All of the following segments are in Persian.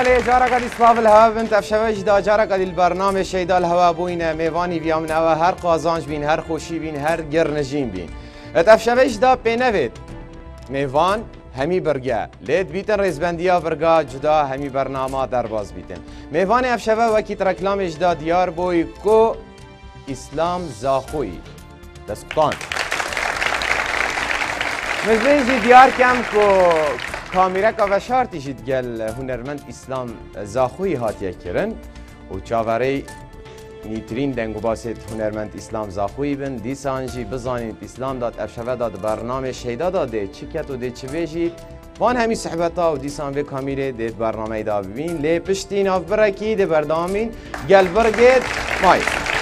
بله جارا قد اسباب الهوا بنت افشوش دا جارا قد البرنامج شیدا الهوا بوینه میوانی بیام نوا هر قازانج بین هر خوشی بین هر گرنجین بین ات افشوش دا پینوید میوان همی برگه لید بیتن رزبندیا برگا جدا همی برنامه در باز بیتن میوان افشوه وکی ترکلامش دا دیار بوی کو اسلام زاخوی دستان مزبیزی دیار کم کو کامیرا که شارتیشید گل هنرمند اسلام زاخوی هاتیه کرن و چاوری نیترین دنگو باسید هنرمند اسلام زاخوی بن دیسانجی بزانید اسلام داد افشوه داد برنامه شیدا داده چی کت و ده چی بیجید وان همی صحبتا و دیسان به کامیره دید برنامه دا ببین لی پشتین آف برکی ده بردامین گل برگید مای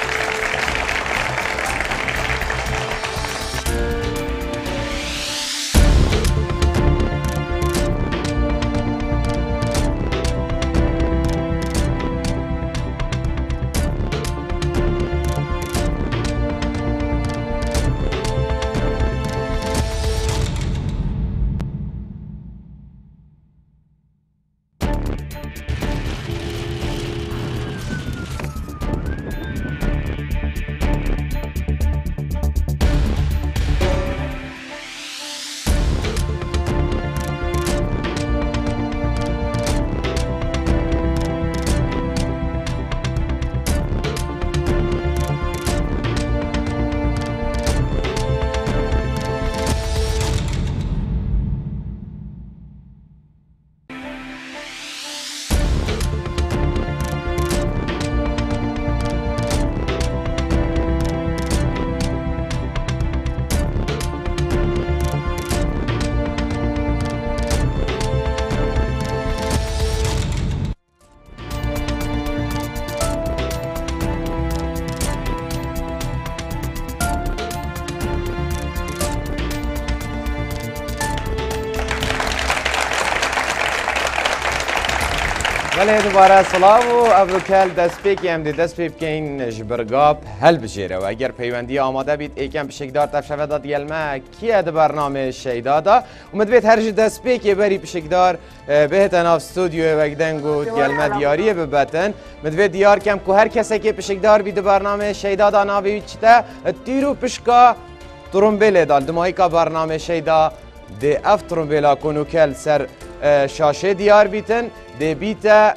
بله دوباره سلام و ابروکل دست پی که امدی دست پی بکین جبرگاب هل بجیره و اگر پیوندی آماده بید ایکم بشکدار تفشوه داد گلمه کیه ده برنامه شیدا دا و مدوید هرج دست پی که بری بشکدار بهتن آف استودیو وگدنگو گلمه دیاریه ببتن مدوید دیار کم که هر کسی که بشکدار بید برنامه شیدا دا ناوی چته تیرو پشکا ترومبیل دال دمایی که برنامه شیدا ده اف ترومبیلا کنوکل سر شاشه دیار بیتن ده بیت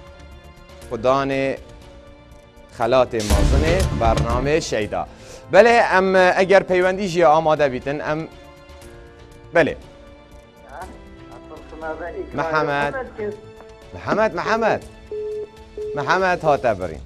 خدان خلات مازن برنامه شیدا بله ام اگر پیوندی جی آماده بیتن ام بله محمد هاته برین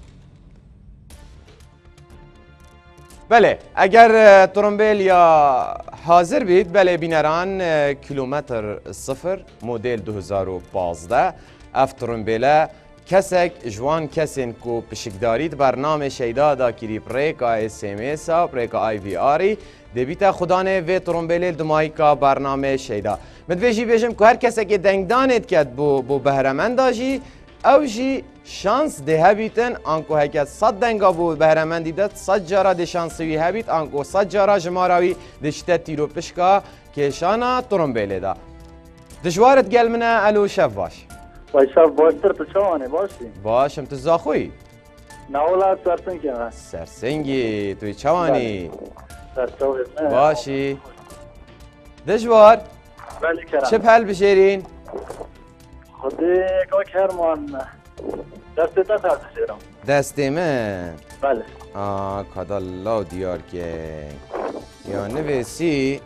بله اگر ترومبیل یا حاضر بید بله بینران کیلومتر صفر مدل 2015 اف ترومبیله کسک جوان کسین کو پشکدارید برنامه شیدا دا کری پریکا اس ام اس و پریکا آی وی آری دبیتا خدانه و ترومبیل دمایی کا برنامه شیدا مدویجی بیجم که هر کسی که دنگدانید کد بو بهرمند داجی او جی شانس ده هبیتن آنکو هکت 100 دنگا بود بهرمندی داد 100 جارا ده شانسوی هبیت آنکو 100 جارا جماراوی دشته تیرو پشکا کشانا ترومبیل دا دجوارت گل منه الو شف باش وای شف باشتر تو چوانه باشی باشم تو زاخوی ناولا سرسنگی هم سرسنگی توی چوانی سرسنگی باشی دجوار بله کرم چه پل بشیرین خودی که کرمان دسته تا سر بشیرم دسته من بله کدالله دیار که یا نویسی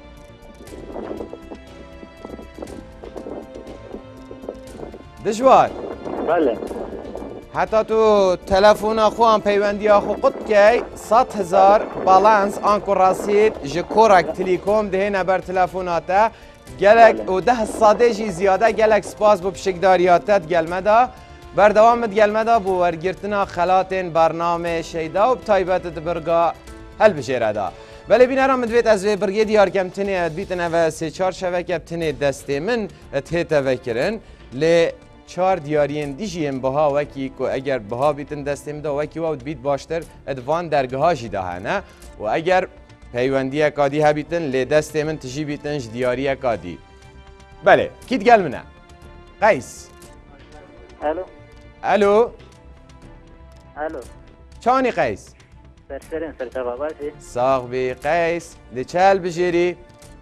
دشوار بله حتی تو تلفن خو هم پیوندی خو قد که 100,000 بالانس آنکو راسید جکورک تلیکوم ده نبر تلفناته گلک و 10 ساده جی زیاده گلک سپاس بو پشکداریاتت گلمه بردوامت گلمه دا بو ورگرتنا خلاتین برنامه شیدا و بتایبت برگا هل بجیره دا بله بینران مدویت از برگی دیار کم تنی ادبیتن و 3-4 شبکه بتنی دسته من اتهیت وکرن لی 4 دیارین دیجیم بها وکی که اگر بها بیتن دسته مدا وکی و بیت باشتر ادوان درگه ها جیده هنه و اگر پیوندی کادی ها بیتن لی دسته من تجی بیتنش دیاری کادی بله کیت گل منه قیس الو الو الو چانی قیس سرسرین سرچه باشی ساق بی قیس دی چل بجیری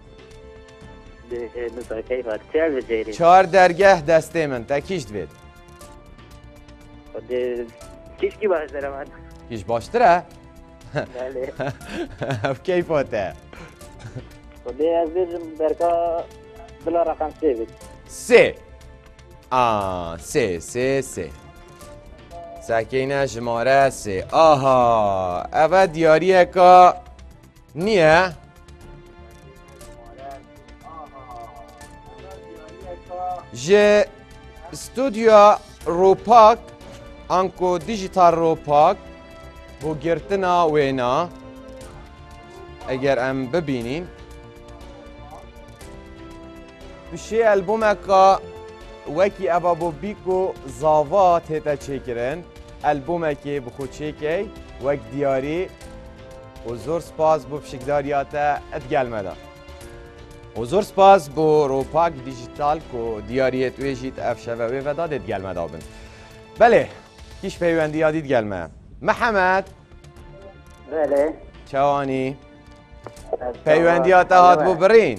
نصف کیفات چه بجیری 4 درگه دسته من تا کیش دوید کیش کی باش داره من کیش باشتره بله اف کیفاته خودی از بیرم برکا بلا رقم 3 بید 3 3 سکینه شماره 3 آها اوه دیاریه که نیه ج استودیو روپاک انکو دیجیتال روپاک بو گرتنا وینا اگر ام ببینین بشی البومه که وکی اوه بو بیکو زاوات هتا چکرن البومه که بخو چکی وک دیاری و زور سپاس بو فشکداریاتا ادگل مدا و زور سپاس بو روپاک دیجیتال کو دیاریت ویجیت افشوه و داد ادگل مدا بن بله کیش پیوندی یادید گلمه محمد بله چوانی پیوندیات هات بو برین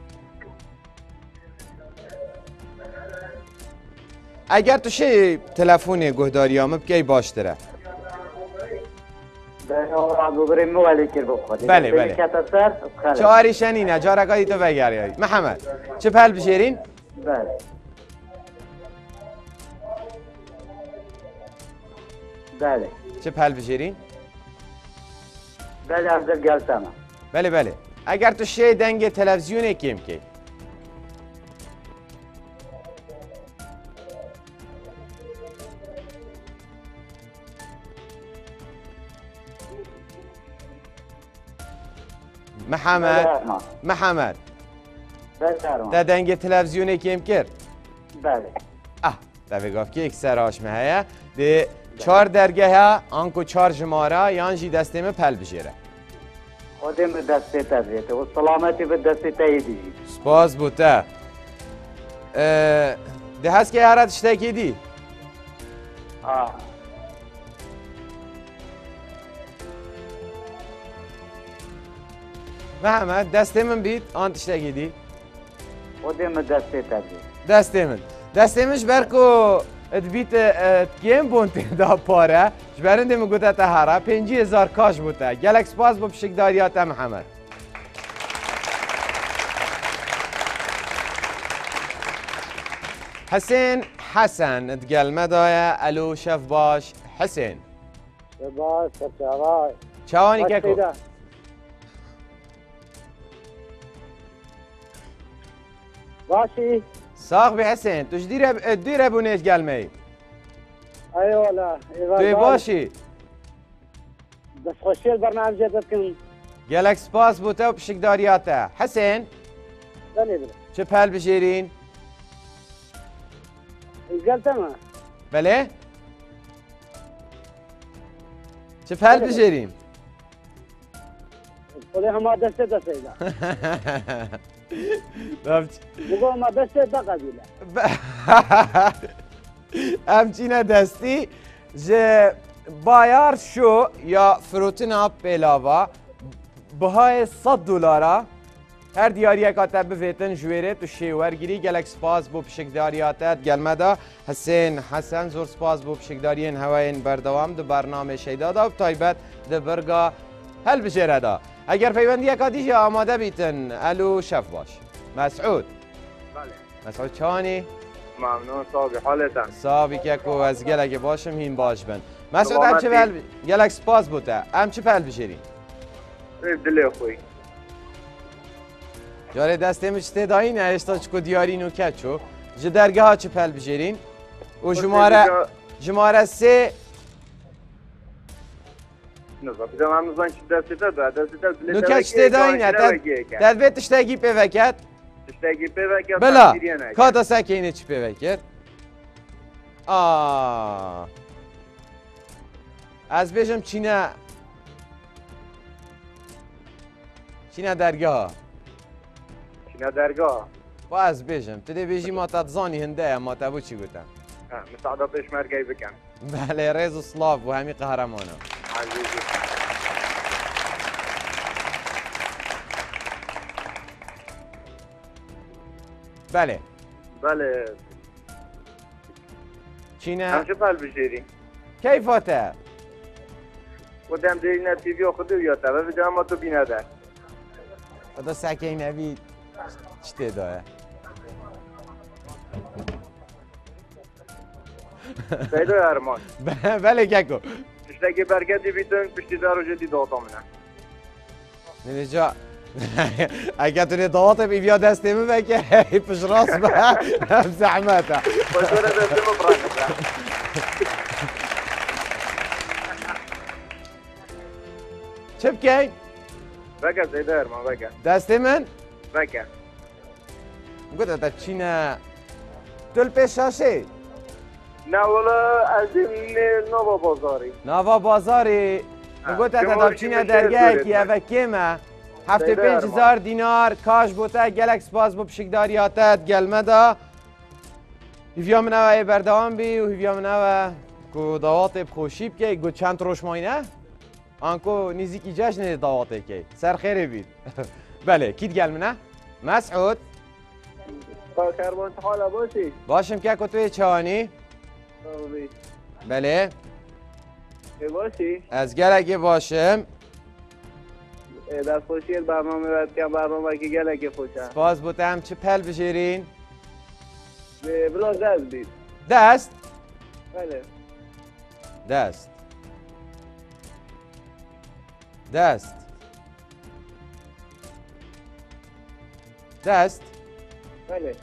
اگر تو شی تلفونی گهداریامه بکی باشتره بله چهاری شنینه جارکایی تو بگریایی محمد چه پل بشیرین؟ بله بله چه پل بشیرین؟ بله افضل گلتمه بله اگر تو شی دنگ تلویزیون کیم کی محمد تا دنگ تلویزیون کیم کرد بله تا بگاف که یک سراش مهیه ده 4 درگه ها آنکو 4 جماره یانجی دستیمه پل بشیره خودم به دسته تبریده و سلامتی به دسته تاییدی سپاس بوده ده هست که هرات اشتاکی دی محمد دسته من بید آن تشتاکی دی خودم به دسته تبریده دسته منش برکو ادبیت گیم بونتی دا پاره جبرنده مگوده تا هره 5000 کاش بوده گلک سپاس با پشکداریات محمد حسن ادگل مدایه الو شف باش حسین باش چاوای چوانی که کو باشی ساق بی حسین توش دیر بونیش گلمه ای والا توی باشی بس خوشی البرنامج جدتكم گلک سپاس بوده و پشکداریاته حسین بله چه پل بشیرین؟ قلتما بله؟ چه پل بشیرین؟ خودی همه دسته ایده بگو ما دسته دا قبیله همچینه دستی جه بایار شو یا فروتنا پیلاوا بهای $100 هر دیاری کاتب بفیتن جویره تو شیورگیری گلک سپاس بو پشکداریاتت گلمدا حسن زور سپاس بو پشکدارین هواین بردوام دو برنامه شیدادا و تایبت دو برگا هل بشیره دا اگر پیوندی اکادیش آماده بیتن الو شف باش مسعود بله مسعود چانی؟ ممنون صاحبی حالتم صاحبی که کو از گلک باشم هین باش بن مسعود هم چه پل گلک سپاس بوده هم چه پل بشیرین؟ دلی خوی جاره دسته مشته دایی نه اشتا چکو دیاری نو کچو جه درگه ها چه پل بشیرین و جماره 3 نظافیدم هم نزان چی دسته داد نو کچته دایی نه داد بیت اشتاگی پیوکت اشتاگی پیوکت بلا کاتا سکینه چی پیوکت از بیشم چینه درگه ها چینه درگاه با از بیشم تو دی بیشی ما تدزانی هنده ما تبو چی گوتم مساعدة پێشمەرگەی بکەن. بله ڕێز و سڵاو بۆ هەمی قەهرەمانە. عزیزی. بله بله. چینە هەمچە پەلبژێری. کەیفەتە؟ خودم دێنە تیڤی خودی ویاتە بە ڤیدیۆمە تۆ بینەدە. خدا سەکەی نەبی چ تێدایە؟ سەیدۆ یارمان. بله کەکۆ. تشتێکی بەرگەتی بیتن پشتیدار و جدی داوەتە منە. نینجا اگه تونی دواطب ایویا دستی بکه پش راست به هم زحمته باشوره دستم برانده. چه بکی؟ بگه سیده ارمان بگه. دستی من؟ بگه. گوته تا چینه دل پیشاشه؟ نه والا از این نوا بازاری. نوا بازاری گوته تا چینه درگه که اوه کمه 75,000 دینار کاش بوده گلک سپاس بو پشکداریاتت گلمه دا هیویا منوه بردوان بی و هیویا منوه که دوات بخوشی بکی گو چند روش ماینه آنکو نیزیکی جشن دواته که سر خیره بید بله کید گلمه مسعود تا کربان حالا باشی؟ باشم که توی چوانی بله باشی؟ از گلگی باشم در خوشی برنامه باید که برنامه که گلگی خوشه سپاس بودم چه پل بشیرین؟ بلا دست بید دست؟ بله دست دست دست بله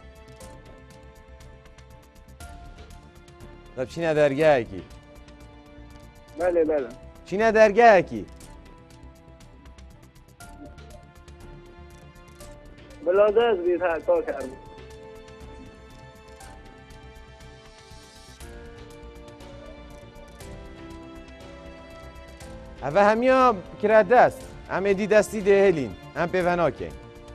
طب چی ندرگه کی؟ بله بله چی ندرگه کی؟ بلا دست بید ها کار کرد اوه همیا کرا دست همه دی دستی دهلین هم پیونا که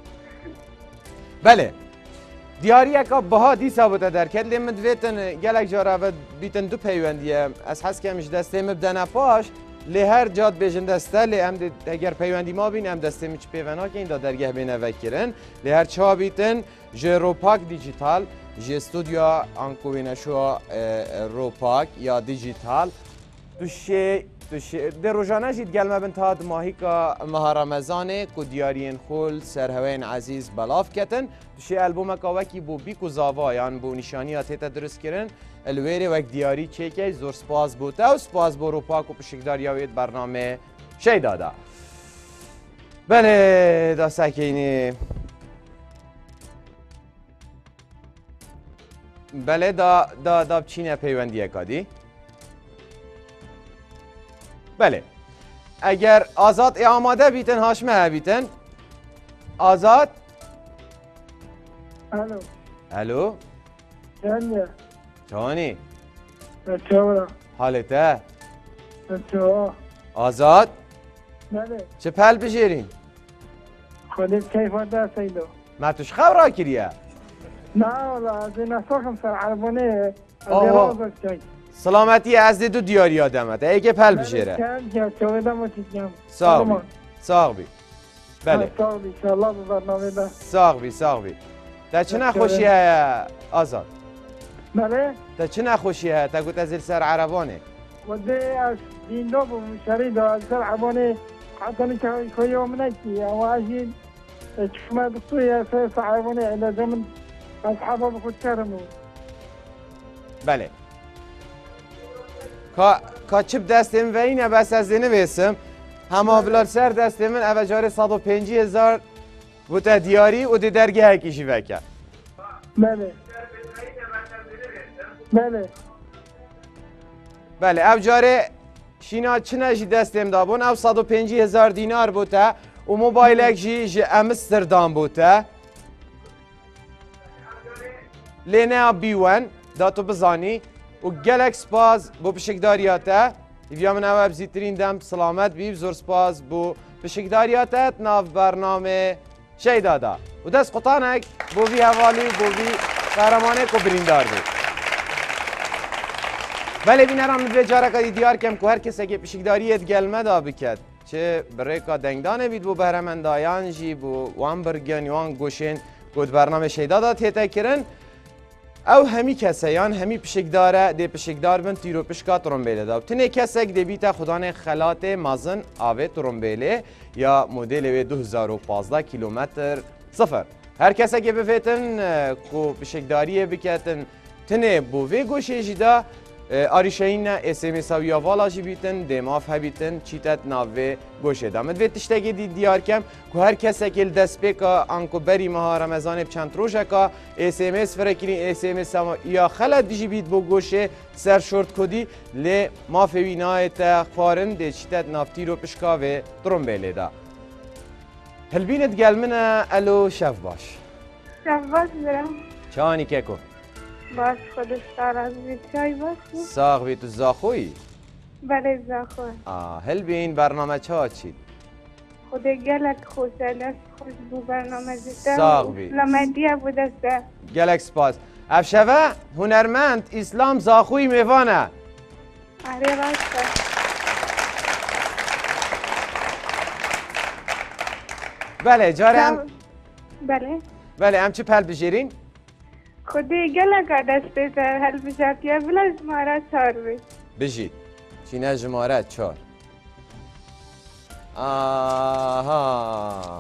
بله دیاری اکا بها دی ثابته در کد لیم دویتن گلک جارا و بیتن دو پیوندیه از حس که همش دسته مبدنه پاش لی هر جاد بیجن دسته لی هم اگر پیوندی ما بین هم دسته میچ پیونا که این دا درگه بینه وکرن لی هر چا بیتن جه روپاک دیجیتال جه استودیو آنکوینه شو روپاک یا دیجیتال دوشه در روزانه جید گلمه بنت هاد ماهی که ماه رمضانه که دیارین خول سرهوین عزیز بلاف کتن دوشه البوم که وکی بو بیکو زاوا یعنی بو نشانی آتیتا درست کرن الویری وک دیاری چیکه زور سپاس بوده و سپاس بو روپاک و پشکدار یاوید برنامه شی داده بله دا سکینی بله دا چینه پیوندیه کادی بله اگر آزاد آماده بیتن هاشمه بیتن آزاد الو الو چنده چانی چورا حالته چورا آزاد بله چه پل بشیرین خودت کیفات ده سیدو ما توش خبر کریه نه والا از این اصلاحم سر عربانه از آه. رازش چای سلامتی از دو دیاری آدمت ایگه پل بشیره چند چوردم و چیزیم ساق بی بله ساق بی انشاءالله به برنامه ده ساق بی تا چه نخوشیه آزاد بله تا چه نخوشیه تا گوت از سر عربانه و ده از این دو بمشاری ده از سر عربانه حتی نکه کویوم نکی و عجیل چشمه بطوی از سر عربانه الى زمن اصحابه بخود کرمو بله کا چپ دستم و اینه بس از اینه بیسم همه بلال سر دست من اوه جاره 150,000 بوده دیاری و دی درگه هکیشی وکر بله بله بله او جاره شینا چنه جی دستم دابون او 150,000 دینار بوده و موبایلک جی امستردام بوده لینه بیون داتو بزانی و گلک سپاس بو پشکداریاته ایویا من او بزیترین دم سلامت بیب زور سپاس بو پشکداریاتت ناف برنامه شی داده و دست قطانک بو وی حوالی بو وی قهرمانه کو بریندار بود بله بینران مدوی جارا کدی دیار کم که هر کسی که پشکداریت گلمه دا بکد چه بریکا دنگدانه بید بو بهرمندایان جی بو وان برگن وان گوشین گود برنامه شیدا دا تیتا کرن او همی کسیان همی پشکداره دی پشکدار بن تیرو پشکا ترمبیله دا تنه کسک دی بیتا خدان خلات مازن آوه ترمبیله یا مدل وی 2015 کیلومتر صفر هر کسی که بفیتن کو پشکداریه بکتن تنه بو وی گوشه جدا آریشین اسمس و یا والا جی بیتن دماف هبیتن چیتت ناوه گوشه دامد وی تشتگی دیار کم که هر کسی که دست بکا انکو بری ماه رمضان بچند روشه که اسمس فرکرین اسمس یا خلط جی بیت بو گوشه سر شورت کدی لی ما فوینای تا خارن دی چیتت نافتی رو پشکا و ترمبیله دا هلبینت گلمنه الو شف باش شف باش برم چانی که کو باش خودش از بید چای باش ساق بی تو زاخوی؟ بله زاخوی هل بین برنامه چه چید؟ خود گلک خوشه دست خوش بو برنامه زیده ساق بی لامدیه بو دسته گلک سپاس افشوه هنرمند اسلام زاخوی میوانه آره راسته بله جارم بله هم چه پل بجیرین؟ خودی گلک دست بیتر هل بجاتیه بلا جماره 4 بید بجید چینه جماره 4 آها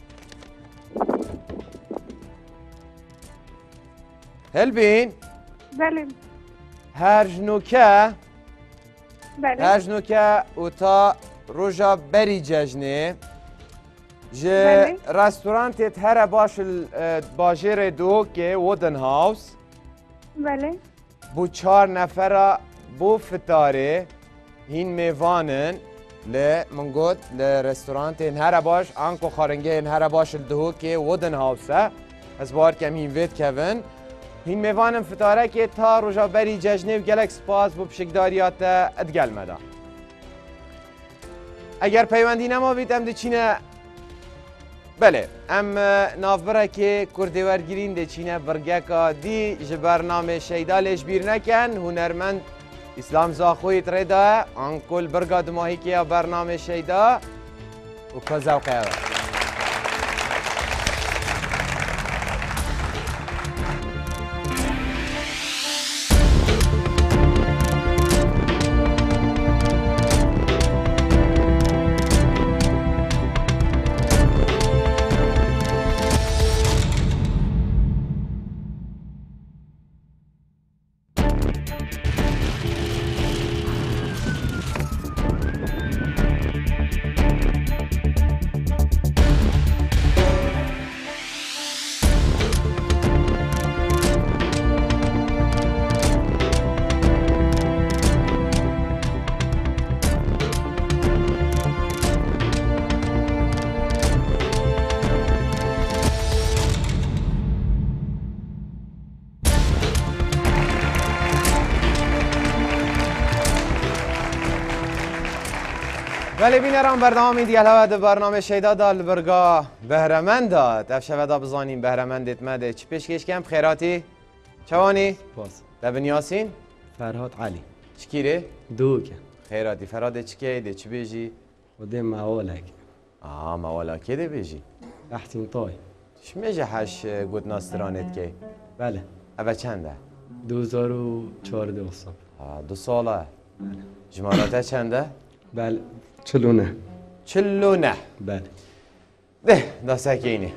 هل بین؟ بله هر جنوکه بله هر جنوکه اوتا روژا بری ججنه جه بله. رستورانت هر باش باجر دو که وودن هاوس بله بو 4 نفره بو فتاره هین میوانن ل من گفت ل رستورانت هر باش آنکو خارنگه هر باش دو که وودن هاوسه از بار کم هین وید کون هین میوانن فتاره که تا روژا بری ججنه و گلک سپاس بو پشکداریات ادگل مده اگر پیوندی نماوید ام ده چینه بله ام نافبره که کردوارگیرین ده چینه برگه که دی جبرنامه شیدالش بیر نکن هنرمند اسلام زاخوی تریده آنکل برگه دماهی که برنامه شیدا و که زوقه ولی بینران برنامه دیگه هوا برنامه شیدا دال برگا بهرمند داد افشوه دا بزانیم بهرمندت مده چی پیشکش کم خیراتی؟ چوانی؟ باز لبن یاسین؟ فرهاد علی چکیره؟ دوکه خیراتی فراد چکه ده چی بیجی؟ ودیم معولک مولا که ده بیجی؟ احتیم طای شمیجه هش گود ناسترانت که؟ بله اوه چنده؟ 2014 اصلا 2 ساله جمالاته چنده؟ بله 49 49 بله ده دا سکینه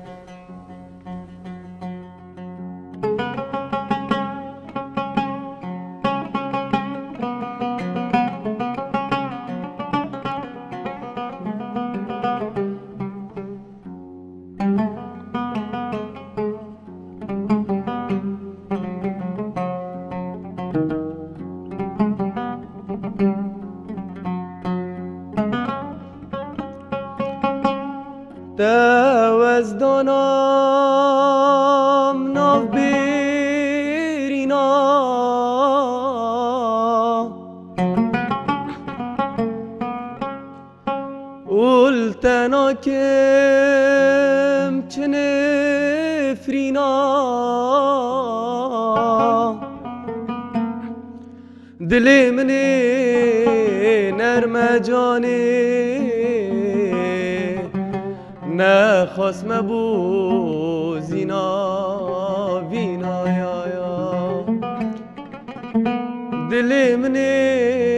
دوزدانم ناو بیرینا اولتنا کم چنفرینا دلی منی نرم جانی نخواست مبو زینا وینا یا یا دلی منی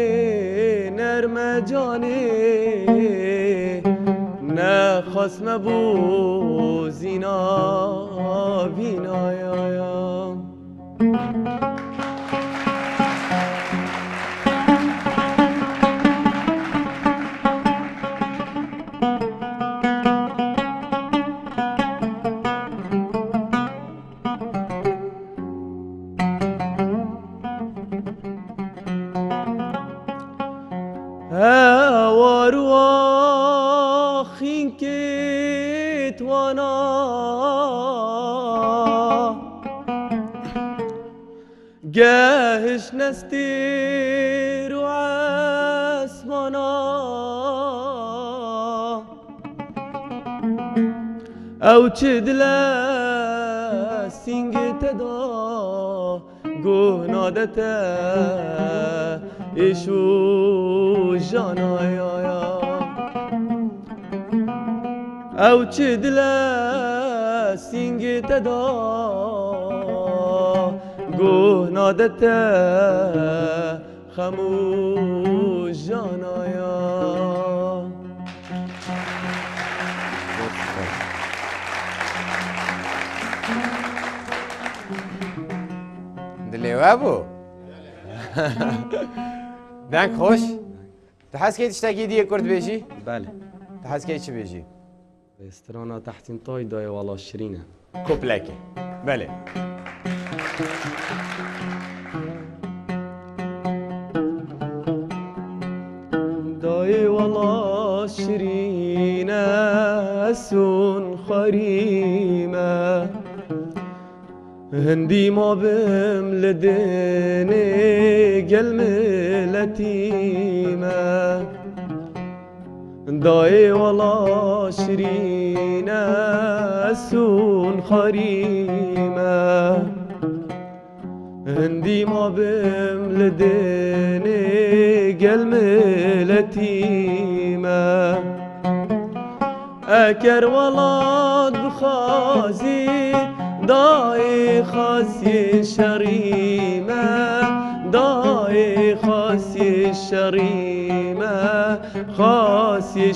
نرم جانی نخواست مبو زینا وینا یا یا واروخين كيت وانا جاهش نستير وعسمانا او تشدلا سينجت دا گنادتا ایشو جانایا او چدلا سینگ تدا گنادتا خموش جانایا دليوه ابو دنگ خوش تحس که تشتاقی دیگه کرد بیشی؟ بله تحس که چی بیشی؟ استرانا تحتین طای دای والا شرینه کوپلکه بله دای والا شرینه سون خریمه هندي ما بم لدني قلم لتيمة داي والله شرينا سون خريمة هندي ما بم لدني قلم لتيمة أكر ولاد بخازي داي خاسي شريمة داي خاسي شريمة خاسي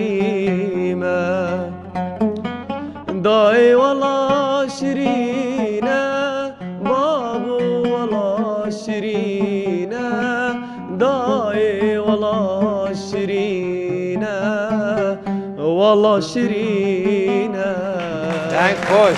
شريمة داي والله شرينة بابو والله شرينة داي والله شرينة والله شرينة دنگ خوش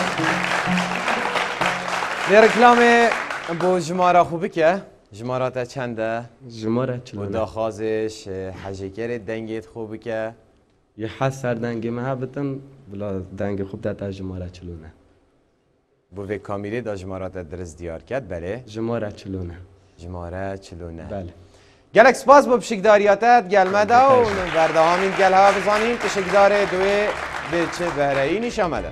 رکلام با جماره خوبی که جمارات چنده جماره و چلونه داخازش حجیگر دنگیت خوبی که یه حس سر دنگ محبتن بلا دنگ خوب داتا جماره چلونه بو وی کامیری دا جمارات درست دیار کرد بله جماره چلونه جماره چلونه بله گلک سپاس با بشکداریاتت گلمه دا و برده همین گل ها بزانیم تشکدار دوی به چه بهرهی نیش آمده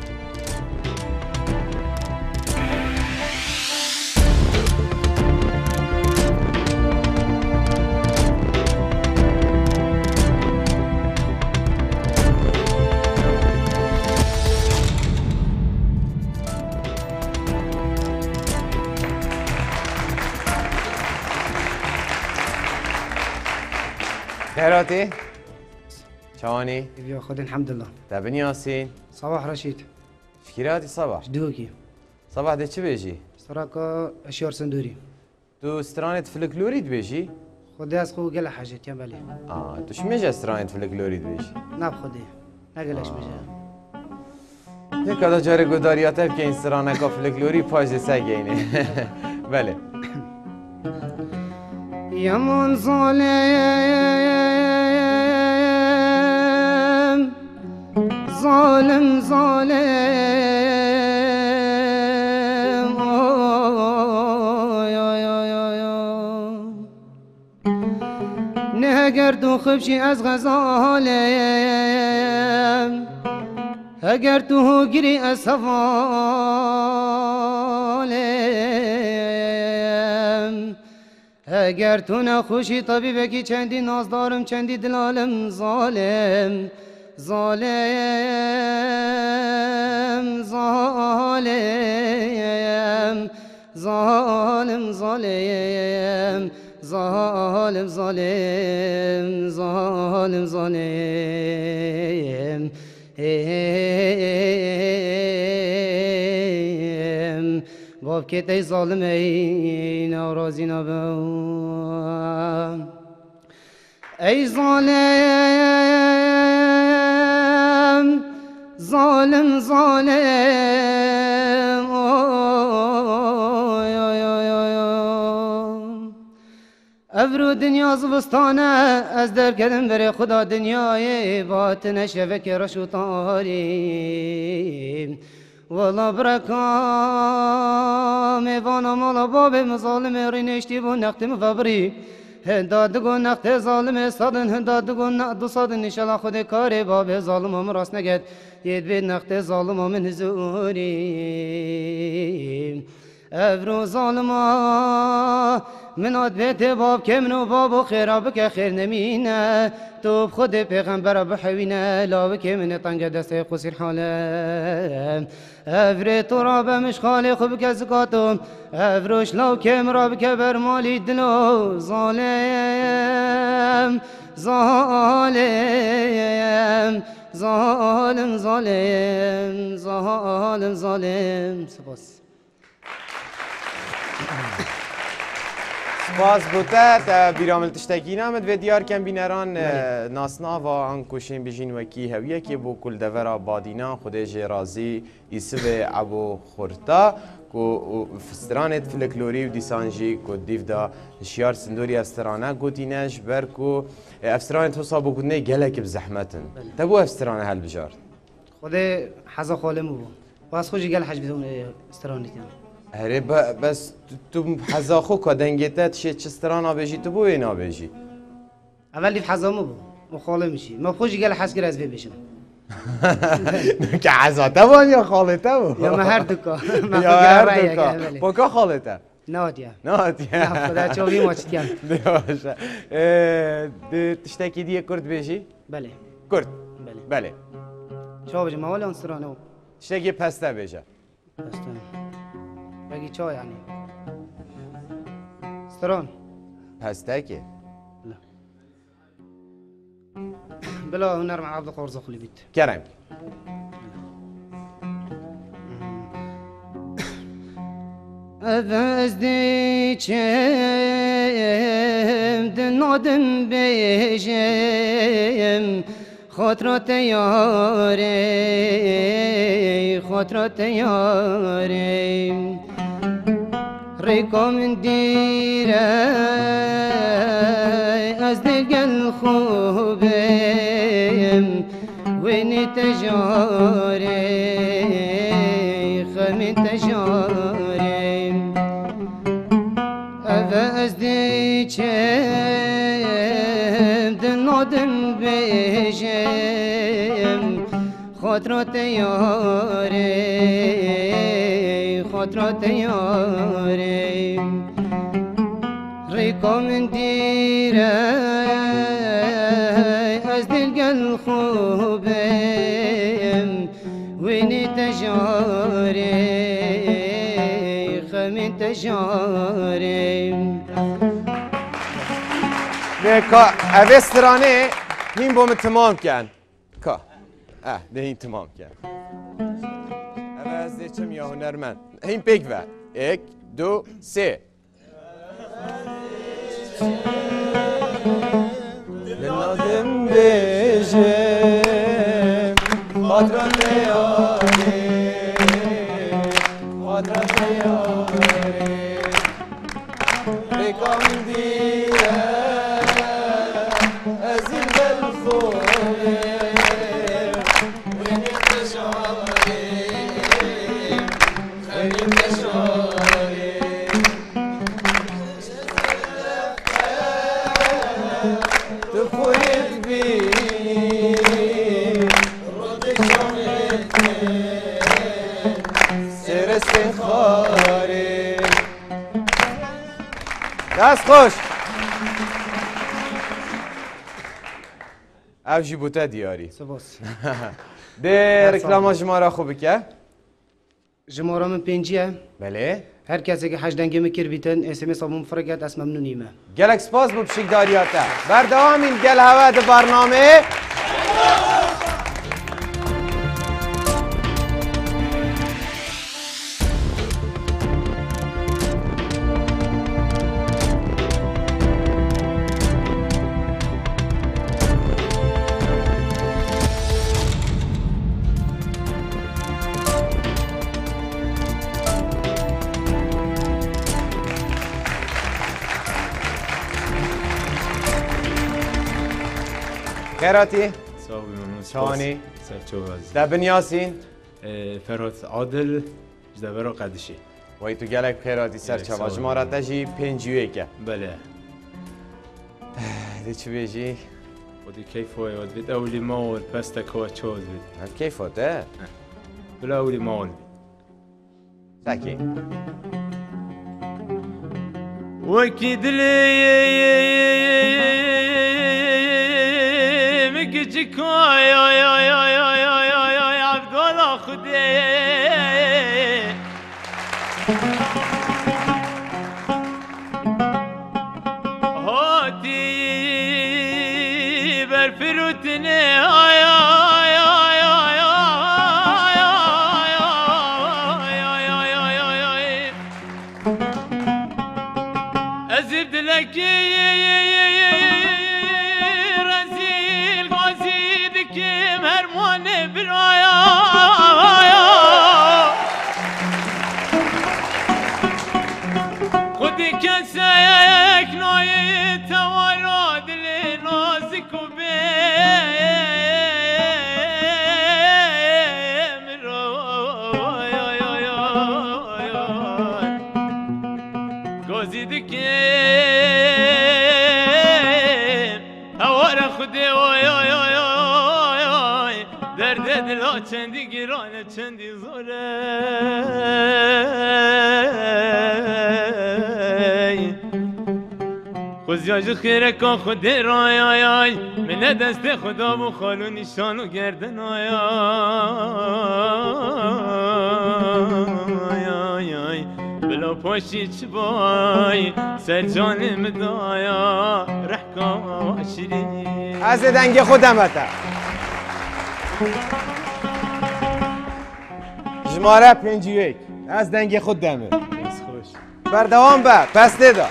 خيراتي شواني يا خد الحمد لله تابني ياسين صباح رشيد شكيراتي صباح دوكي صباح دي چه بيجي سراكا اشيار سندوري تو استرانة فلكلوري بيجي خد از خو قال حاجات يا بالي تو شميجا استرانة فلكلوري بيجي ناب خدي نقلش مجا یک کدا جاره گداریاته که این استرانه کا فلکلوری پاش سگینه بله يمون ظالم ظالم ظالم نهجرت خبشي از غزالم هجرته جري أسفالم اگر تو نخوشی طبیبکی چندی نازدارم چندی دلالم ظالم ظالم ظالم ظالم ظالم ظالم ظالم ظالم ظالم باب که تی ظالم ای ناراضی نبم ای ظالم ظالم ظالم افرو دنیا زبستانه از در کردم بر خدا دنیای باطن شبک رشو تاری والا برکام ایوانا مالا باب مظالم رینشتی و نختم فبری هندادگو نخت ظالم صادن هندادگو نقد صادن انشالله خود کار باب ظالم هم راست نگد ید بید نخت ظالم هم نزوری افرو ظالما من بیت باب که منو بابو خیراب که خیر نمینه تو خود پیغمبر بحوینه لاو که من تنگ دست قصیر حاله افر تو را به مشخال خوب که زکاتو افروش لاو که مراب که بر مالی دلو ظالم ظالم ظالم ظالم ظالم ظالم سپاس باز بوده بیرامل تشتکی نامد و دیار کم بینران ناسنا و انکوشین بجین وکی هویه که بو کل دور آبادینا خودش رازی ایسو ابو خورتا کو فسترانت فلکلوری و دیسانجی کو دیو دا شیار سندوری افسترانه گوتینش بر کو افسترانت حسابو کنه گلک بزحمتن تبو افسترانه هل بجار خود حزا خالمو بو باز خوشی گل حج بدون استرانت یعنی هره بس تو حزا خو که دنگیته چه ستران آبیجی تو بو این آبیجی اولی حزامو بو مخاله میشی ما خوشی گل حج گر از بی بشم که حزاته بان یا خالته بو یا هر دوکا یا هر دوکا پاکا خالته نادیا نادیا خدا چوبی ماچت کم باشه تشتکی دیگه کرد بیجی بله کرد بله بله چا بجم موالی انسترانه تشتکی پسته بیجه بستان بگی چا یعنی استران پسته که بلا هنر مع عبد القارز خلی بیت کرم از دیچم دنادم بیشم خاطرات یاری خاطرات یاری ریکم دیره از دل خوبم وین تجاری خمین تجاری از دیچم دنادم بیشم خاطرات یاری خاطرات یاری ریکم دیره از دل خوبم وینی تجاری خمین تجاری نه که اوسترانه هین بوم تمام کن که ده هین تمام کن از دیچم یا هنرمند هین پیک و 1 2 3 دلادم بیشم خاطرات یاری خاطرات یاری ریکم دیره از این دل خوبم وینی تجاری خیلی تجاری تو خودت بینی رودک شامت سر استخاره دست خوش او جی بوته دیاری سپاس. ده رکلام شماره خوبه که؟ جمهورا من پنجیه. بله هر کسی که 8 دنگه مکر بیتن SMS ابو مفرقات اسم ممنونیمه. گلک سپاس بو بشک داریاته بردوام این گل هوا ده برنامه خیراتی؟ صاحبی ممنون شانی؟ سرچو عزیز دبن یاسین؟ فرات عادل جدبرا قدشی وای تو گلک خیراتی سر گلک چوا سوال. جماره تجی 5 که بله دی چی بیجی؟ ودي كيف هو ودي أولي مول بس تكوى تشوز هف کیفاته؟ بلا أولي مول ساکی وكيد لي مكجيكو يا عبد الله خدي هاتي برفروتني أزبد لك رزيل غزيدك مهرمون بالرايا خذي كاسك نايت وراد لنازك غزيدك هوار خدي درد دلا چندی گرانه چندی زوره خوزیاج خیره کن خودی رای آی من دست خدا و خالو نشان و گردن آی بلا پاشی چبای سر جانم دایا رحکا شیرین از دنگ خودم اتا جماره 5 از دنگ خودمه خوش بردوام به پس دا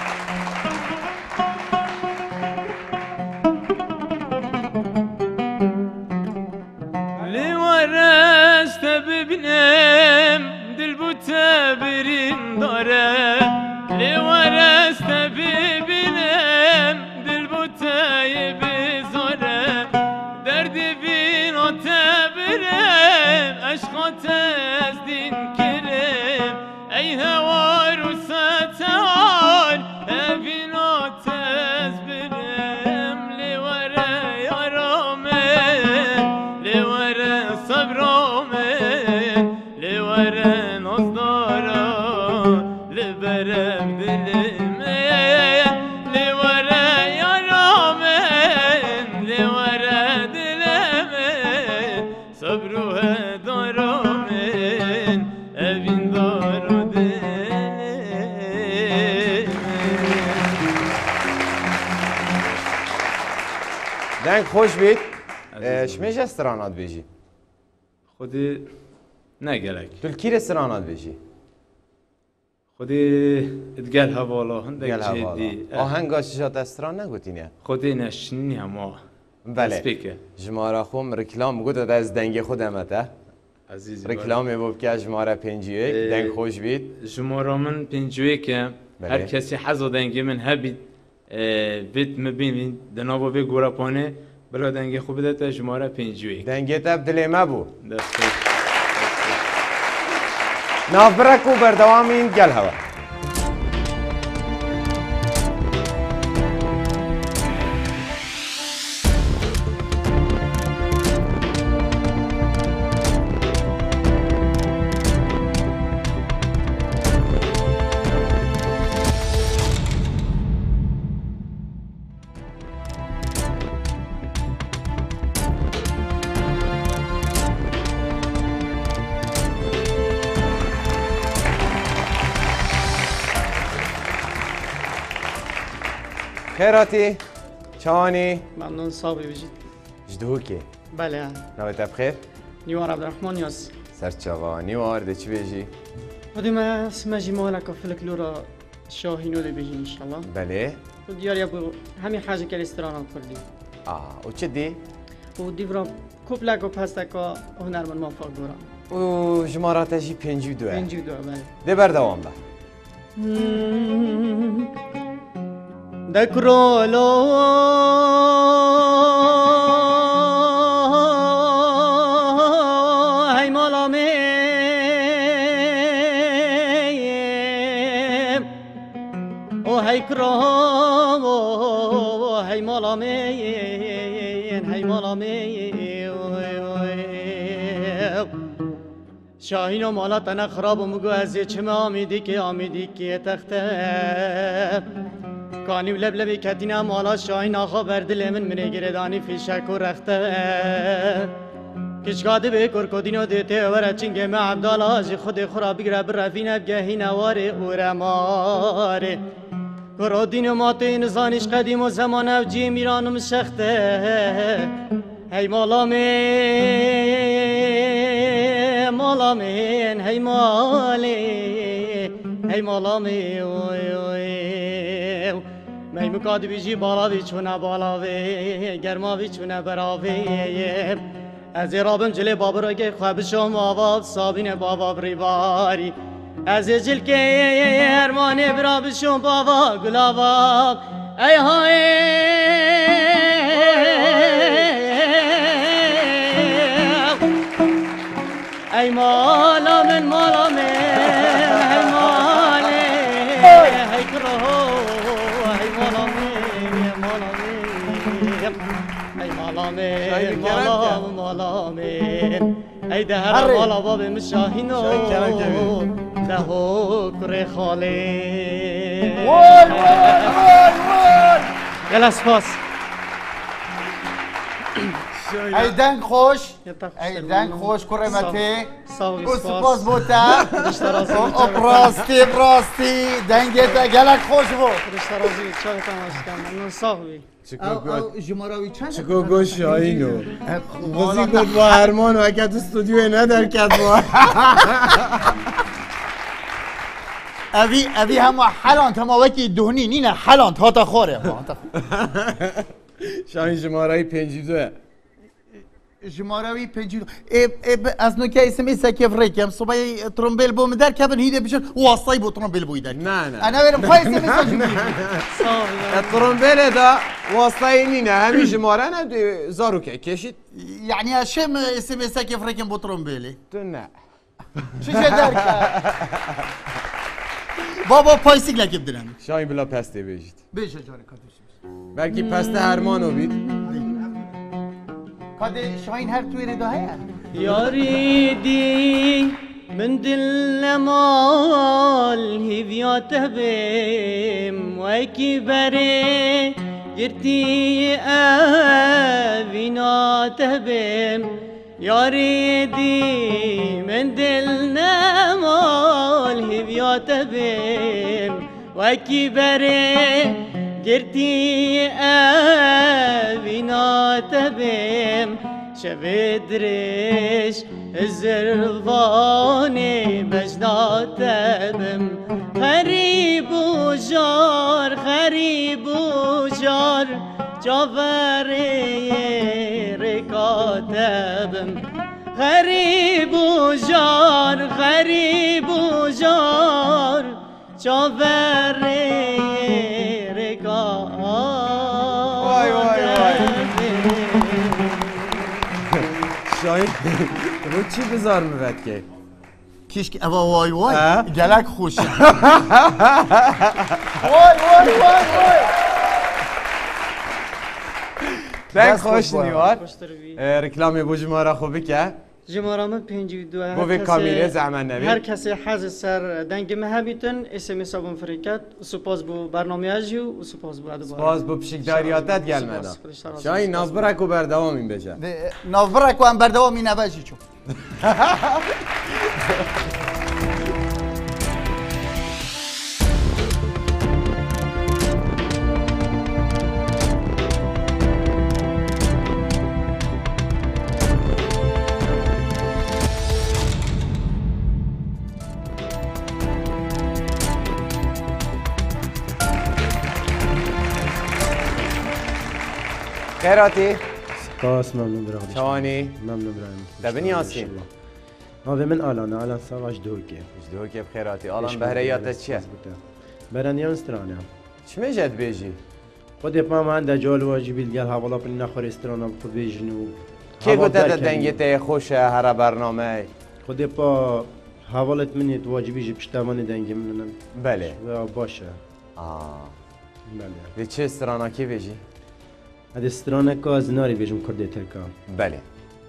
لورست ببینم دل بو تبرین داره لورست ببینم دل بو تایب زاره درد بین و تبرم عشقات از دین کرم ای هوار و ستار بین و تز برم لوره یارامه لوره صبرامه لوره نازدارا لبرم دلمه لوره یارامه لوره دلمه صبروه دارامه اوین دارو دنگ خوش بید شمیش استرانات بیجی خودی نگلک تو الكير استرانات بیجی خودی ادگل حوالا هندک گل حوالا جدی آهنگ شات استران نگوتینه خودی نشنی هما بله اسپیکر جماره خوم رکلام گوت از دنگ خودم اتا عزیزی رکلام بوب که جماره 5 دنگ خوش بید جمهورا من پنجوی که بله. هر کسی حظ دنگی من هبید بیت مبینین دنابو به گوراپانه بلا دنگی خوب ده تا جمهورا پنجوی دنگت ابدلی ما بو دست نافبرک و بردوامین گل هوا خيراتي چانی ممنون صاحبی بجید جدوكي بله نويت بخير نیوار عبدالرحمن یاس سرچاوا نیوار ده چی بیجی ودي ما اسمه جمالك وفلك لورا شاهینو ده بجی انشالله بله و دیار یابو همین حاجه که استرانم کردی و چه دی و دیورا کوپلک و پستکا هنرمند موفق دورم و جماراتشی 52 52 بله ده بردوام به دکرولو هی مالامه او هی کرو هی مالامه هی مالامه شاهین و مالا تنه خراب و مگو از چه آمیدی که تخته کانی و لبلبی کتینا مالا شاهین آخا بردل من گردانی فیشک و رخته کشکاده به کرکودینو دیته ورا چنگه ما عبدال آجی خود خورا بگره برفینه بگهی نواره او رماره کرودینو ماته نزانش قدیم و زمانه و جی میرانم شخته هی مالامین هی مالامین می مکاد بیجی بالا بیچونه بالاوی گرما بیچونه براوی از رابم جلی بابا رو که خواب شما آواب سابین بابا بریواری از جل که ارمانه براب شما بابا گلاباب ای های ای مالا من ای ماله ای کرو ای مالا ای دهر مالا باب مشاهینو دهو کره خاله یلا سپاس ای دنگ خوش ای دنگ خوش کرمتی و سپاس بوده براستی دنگت گلک خوش بود جماراوی چند چکو گوش شاهینو بازی کد با هرمان و اگه تو استودیو ندار کد با اوی همه حلان تماوکی دهنی نینه حلان تا تا خوره شاهین جمارایی 52 جماراوی 52 از نوکه اسمی سکیف ریکم صبح ترومبیل بوم در کبن هیده بشن واسطای بو ترومبیل بوی در نه انا برم خواهی اسمی سجمه ترومبیل دا واسطای نینه همین جماره نه زارو که کشید یعنی اشم اسمی سکیف ریکم بو ترومبیلی تو نه چه در کرد بابا پایسیک لکب دارم شاهین بلا پسته بیشید بیشه جاره کاتوش بلکه پسته هرمانو بید کاده شاهین هر توی رده هیا یاریدی من دل نمال هیویاته بیم وکی بره گرتی اویناته بیم یاریدی من دل نمال هیویاته بیم وکی بره گرتی اویناته بیم شویدرش زروانی بجناته بیم غریب و جار جاوری رکاته بیم غریب و جار جاوری وای شاید رو چی بذار میبد که کشک وای گلک خوشه وای دنگ خوش نیوار رکلامی بو جماره خوبی که جمارامه 52 بو کامیره زمان نبی هر کسی حاضر سر دنگ مهبیتن اسم حسابم فرکت سپاس بو برنامه اجیو و سپاس بو ادوار سپاس بو پشکداریاتت گل مدا شاین نازبرک و بردوام این بشه نازبرک و هم بردوام این نبجی چون خيراتي سپاس ممنون برادر. شواني ممنون برایم. دبن ياسين هذا من الان ساعت دوکی. دوکی بخيراتي الان بهرياتك چه؟ برانيان استرانه. شو جد بيجي؟ خود ما عنده جال واجبی دیگر حوالا پر نخور استرانا بخو بیجنو. کی گوته دنگت خوشه هر برنامه؟ خود با حوالت منیت واجبی جی پشتوانی دنگی منن. بله. و باشه. بله. دی چه استرانا کی بیجی؟ اد استرانا که از ناری بیجم کرده ترکا. بله.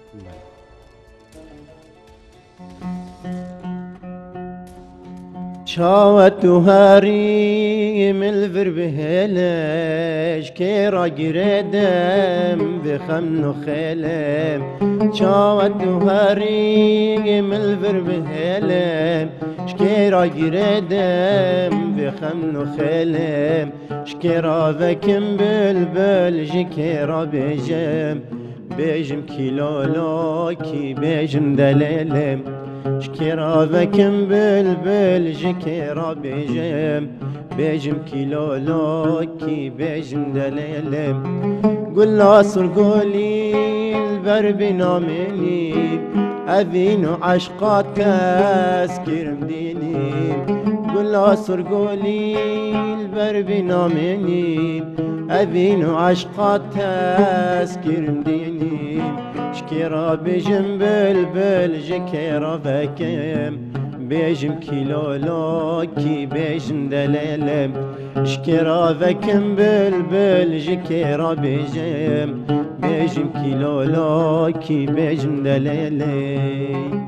شاوت هاری ملفر بهلش که را گردم بخم نخلم شاوت هاری ملفر بهلم که را گردم بخم نخلم شکرا وکم بلبل جکرا بیجم کیلالا کی بیجم دللم شکرا وکم بلبل جکرا بیجم کیلالا کی بیجم دللم گلا سرگولی البر بنامنی اوین و عشقات کس کرم دینی گلا سرگولی البر بنامنی اوین و عشقات کس کرم دینی شکرا بیجم بلبل جکرا وکم بیجم کیلالا کی بیجم دللم شکرا وکم بلبل جکرا بیجم کیلالا کی بیجم دللم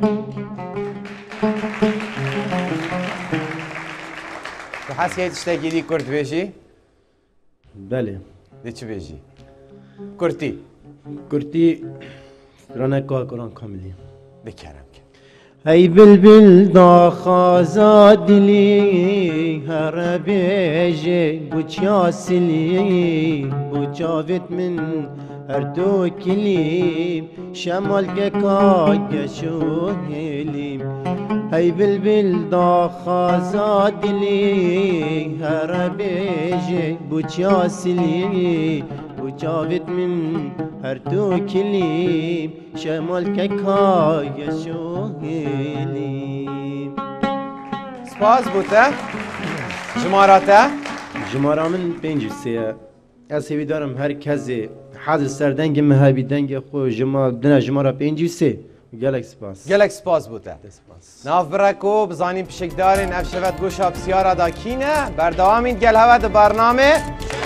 تو حسی تشتاقی دی کرد بیجی؟ بله. دی چی بیجی؟ کرتی؟ کرتی رانکا قرآن کاملی بکرم که ای بلبل دا خازا دلی هر بیجه بوچیا سلی بوچاوت من هر دو کلیم شمال که کاگشو هلیم ای بلبل دا خازا دلی هر بیجه بوچیا سلی بوچاوت من هر دو کلیم شمال که کاگشو هلیم سپاس بوده جماراته؟ جمارا من 5 از هیوی دارم هر کسی حاضر سردنگ مهابی دنگ خو جمارا 5 گلک سپاس گلک سپاس بوده ناف برکو بزانیم پشکدارین افشوت گوشا بسیارا دا کینه بردوامین گل هوا دا برنامه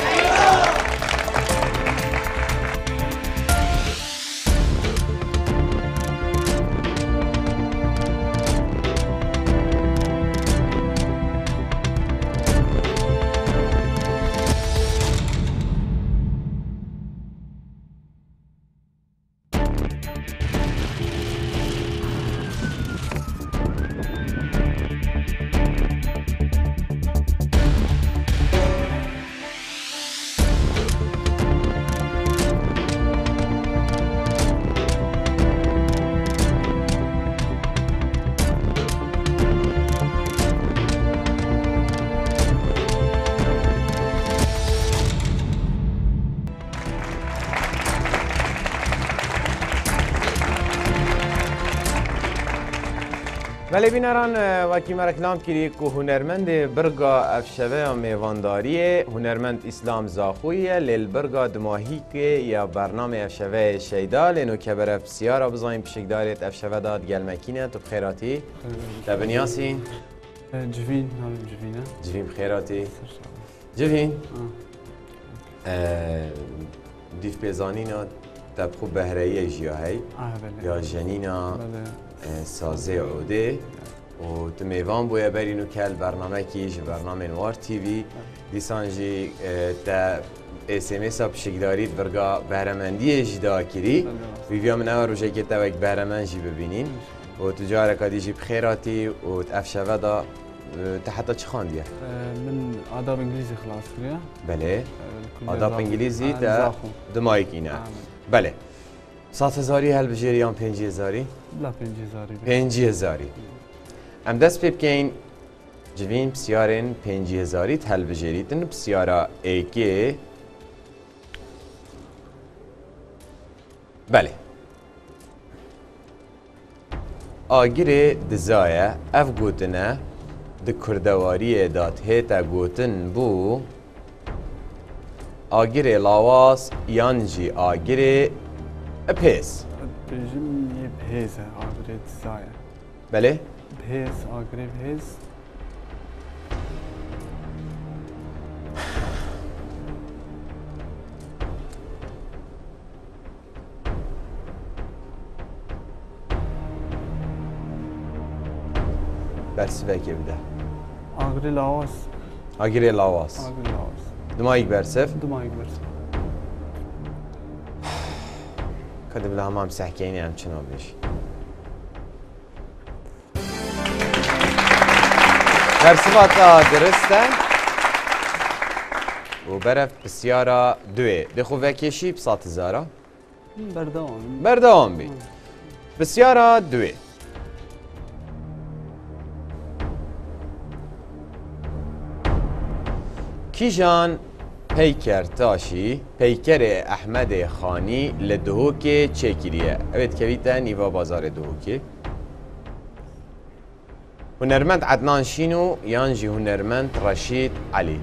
ولی بینران وکی مرکلام کری که هنرمند برگا افشوه میوانداریه هنرمند اسلام زاخویه لیل برگا دماهی که یا برنامه افشوه شیدا لینو که بره بسیارا بزایم پشکداریت افشوه داد گلمکینه تو بخیراتی؟ لبن یاسین؟ جوین نام جوینه جوین بخیراتی؟ جوین؟ دیف پیزانینا تب خوب بهرهیه جیا هی یا جنینا سازه عوده و تو میوان بویا برینو کل برنامه کیش برنامه نوار تیوی دیسانجی تا SMS ها پشکدارید برگا بهرمندی جدا کری ویدیو من اول روشه که تا وک بهرمند جی ببینین و تو جا رکادی جی بخیراتی و افشوه دا تحت چه خواندیه؟ من آداب انگلیزی خلاص کریه بله آداب انگلیزی تا دمایک اینه بله 100,000 هل بجیری یا 5,000 لا 5,000 ام دست پی بکن جوین بسیارین 5,000 هل بجیریتن بسیارا ایکی بله آگیره دزایه اف گوتنه د کردواری داد هیتا گوتن بو آگیره لاواس یانجی آگیره پیس بيجن بهيزة آقري تزايا بله بهيز آقري بهيز برسی وکی بده آقري لاواس آگیره لاواس آقري لاواس دمایک برسف دماغ برسه کدی بلا همام سحکینی هم چنو بیش برسفات درسته و برف بسیارا دوی دخو وکیشی بسات زارا بردوام بردوام بی بسیارا دوی کیجان پیکر تاشی پیکر احمد خانی لدهوک چکریه اوید کویتا نیوا بازار دهوکی هنرمند عدنان شینو یانجی هنرمند رشید علی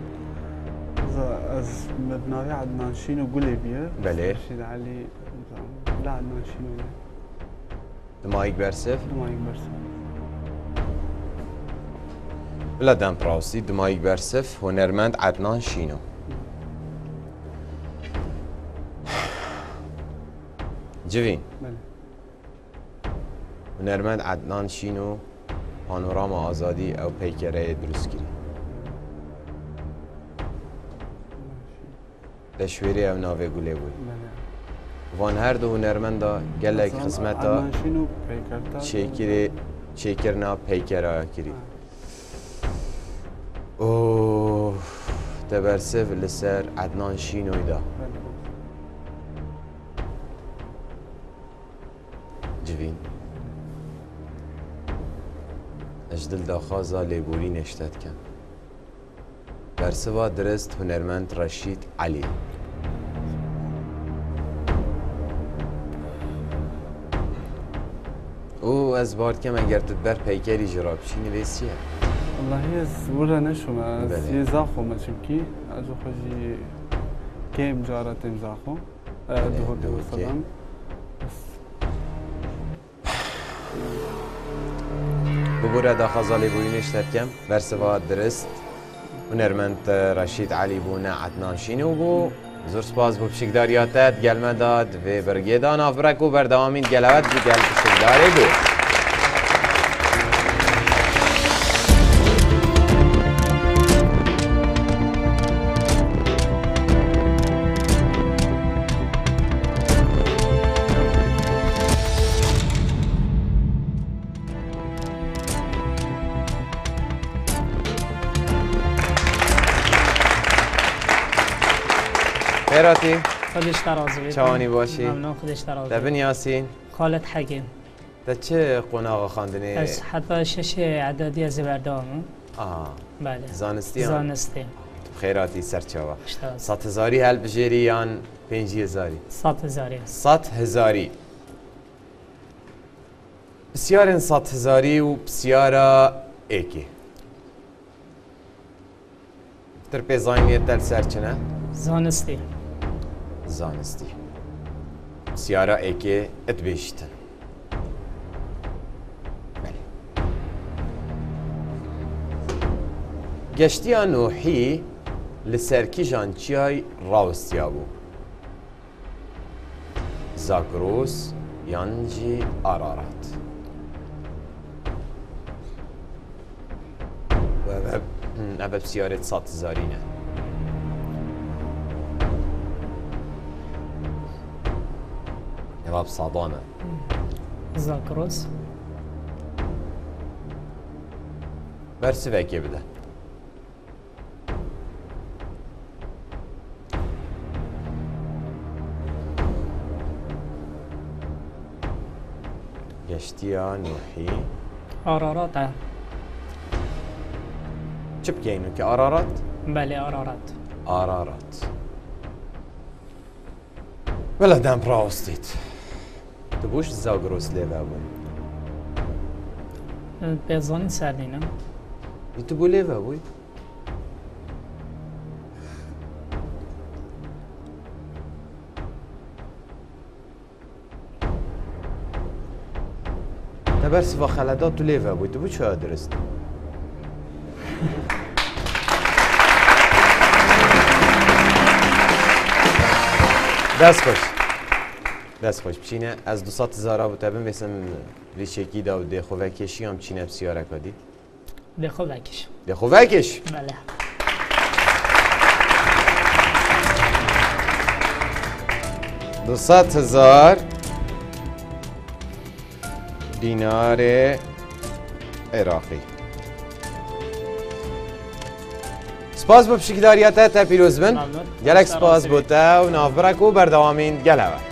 از مبناوي عدنان شينو قولي بيه بله رشيد علي لا عدنان شينو دمایک برسف دماغ برسه بلا دم براوسی دمایک برسف هنرمند عدنان شینو جوین بله هنرمند عدنان شینو پانوراما آزادی او پیکره دروست کری بشویری او ناوه گوله بود بله وان هر دو هنرمند گلک خدمتا عدنان شينو بيكرتا چیکرنا پیکره کری اوه تبرسف لسر عدنان شینوی دا جوین اجدل دا خوازا لیبوری نشتت کن برسوا درست هنرمند رشید علی او از بارد کم اگر تدبر پیکری جراب چی نویسیه؟ والله زورا نشوما بله. سيزاخو ما شبكي اجو خجي كيم جارة تمزاخو دهو سلام ببوره دا خوازا لیبوری نشتت کم برسوا درست هنرمند رشید علی بونه عدنان شینو بو زور سپاس بو پشکداریاتت گلمه داد و برگیدان آفرک و بردوامین گلوت بو گل پشکداری بو خیراتی؟ خودش ترازو بید چوانی باشی؟ ممنون خودش ترازو دبن یاسین؟ خالد حکیم ده چه قناغ خواندنی؟ از حتی 6 اعدادی از بردامم بله زانستی هم؟ زانستی خیراتی سرچاوا اشتغل 100,000 هل بجیری یان 5,000 100,000 100,000 بسیارن 100,000 و بسیارا ایکی تر پیزاینیت دل سرچنه؟ زانستی زانستی بسیارا ایکی اتبیشتن گشتیا نوحی لسرکی جانچیای راوستیا بو زاگروس یانجی آرارات و ابب بسیارت 100,000 جواب صادامه زاگروس برسی وکی بده گشتیا نوحی آرارات چه بگینو که آرارات؟ بله آرارات آرارات ولا دام براوستيت تبوش زاغروس ليفا بون بيزونين سالينا يتبو ليفا بوي تبرس وخلدات تو ليفا بوي تبو شو درست دست خوش دست خوش بچینه از 200,000 و تبین بسم ریشکی دا و دخو وکشی هم چینه بسیاره کدی دخو وکش دخو وکش بله 200,000 دینار عراقی سپاس با پشکداریت تا پیروز بن گلک سپاس بوده و نافبرک و بردوامین گلوه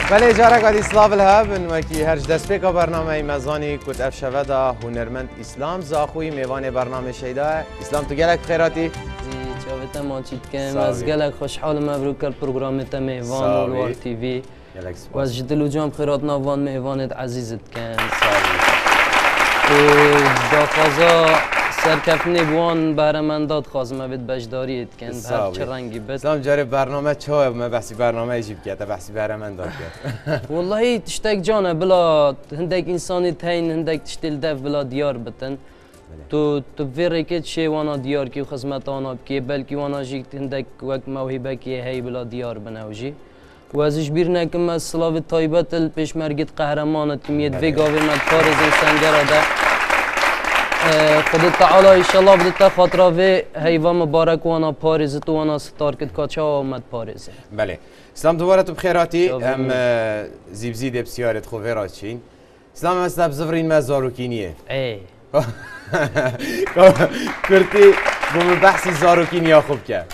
بله جارك قد إسلام الهب وكي هرج دسبيك برنامه مزاني كنت أفشفه دا هنرمند إسلام زاخوي ميوان برنامه شيدا إسلام تو گلك خيراتي چاوتا ما چیت کن از گلک خوشحال مبروک کل پروگرام تا میوان والوار تیوی و از جدلو جام خیرات نوان میوانت عزیزت کن و دافازا سرکفنی بوان برمنداد خازمه بید بجداریت کن هر چه رنگی بید اسلام جاره برنامه چه ما بحثی برنامه ایجیب کرده بحثی برمنداد کرد والله تشتاق جانه بلا هندک انسانی تاین هندک تشتیل دف بلا دیار بتن تو فکر که چه وانا دیار کی خدمت آنها کی بلکی وانا جیت هندک وقت موهبه کی هی بلا دیار بناوجی و ازش بیر نکم از سلاو طایبت الپشمرگت قهرمانت کمیت ویگاوی مد پارز سنگره ده خود تعالی انشالله بدت خاطره و هیوا مبارک وانا پارز تو وانا ستار کت کاچا آمد پارزه بله اسلام دوباره تو بخیراتی ام زیبزید بسیارت خوبه راتشین اسلام مثلا بزفرین مزاروکینیه کرتی بوم بحثی زاروکینیا خوب کرد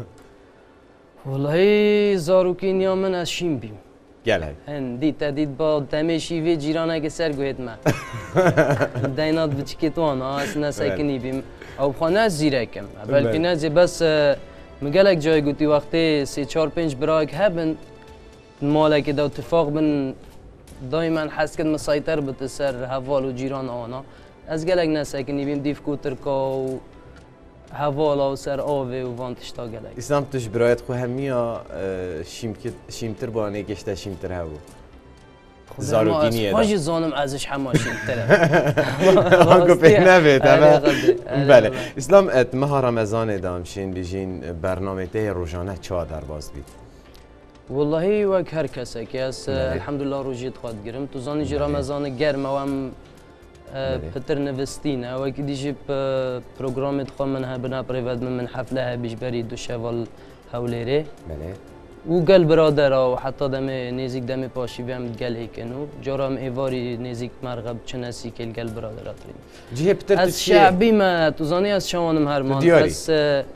والله زاروکینیا من از شیم بیم گله هندی تدید با دمشی و جیرانه که سر گوید من دینات بچکتوان از نسکنی بیم او خانه از زیرکم بلکه نزی بس مگلک جای گوتی وقتی 3-4-5 براک هبن مالک دا اتفاق بن دائما حس کد مسایتر بت سر حوال و جیران آنا از گلک نسکنی بیم دیف کوتر کا و حوالا و سر آوه و وانتش تا گلک اسلام توش برایت خو همیا شیمتر بانه گشته شیمتر هبو زاروکینیه دا خواهی زانم ازش همه شیمتره آنگو پیک نبید بله اسلام ماه رمضان دامشین بیجین برنامه ته روزانه چه در باز بید والله وک هر کسی که از الحمدلله روزیت خواهد گرم تو زانی جی رمضان گرم و هم پتر نوستینه و که دیجی پروگرامت خواه من ها بنا پریود من حفله ها بیش بری دو شوال حولیره و گل برادر و حتی دم نزیک دم پاشی بیم گل هیکنو جارم ایواری نزیک مرغب چنسی که گل برادرات جیه پتر از شعبی ما تو زانی از شوانم هر مان از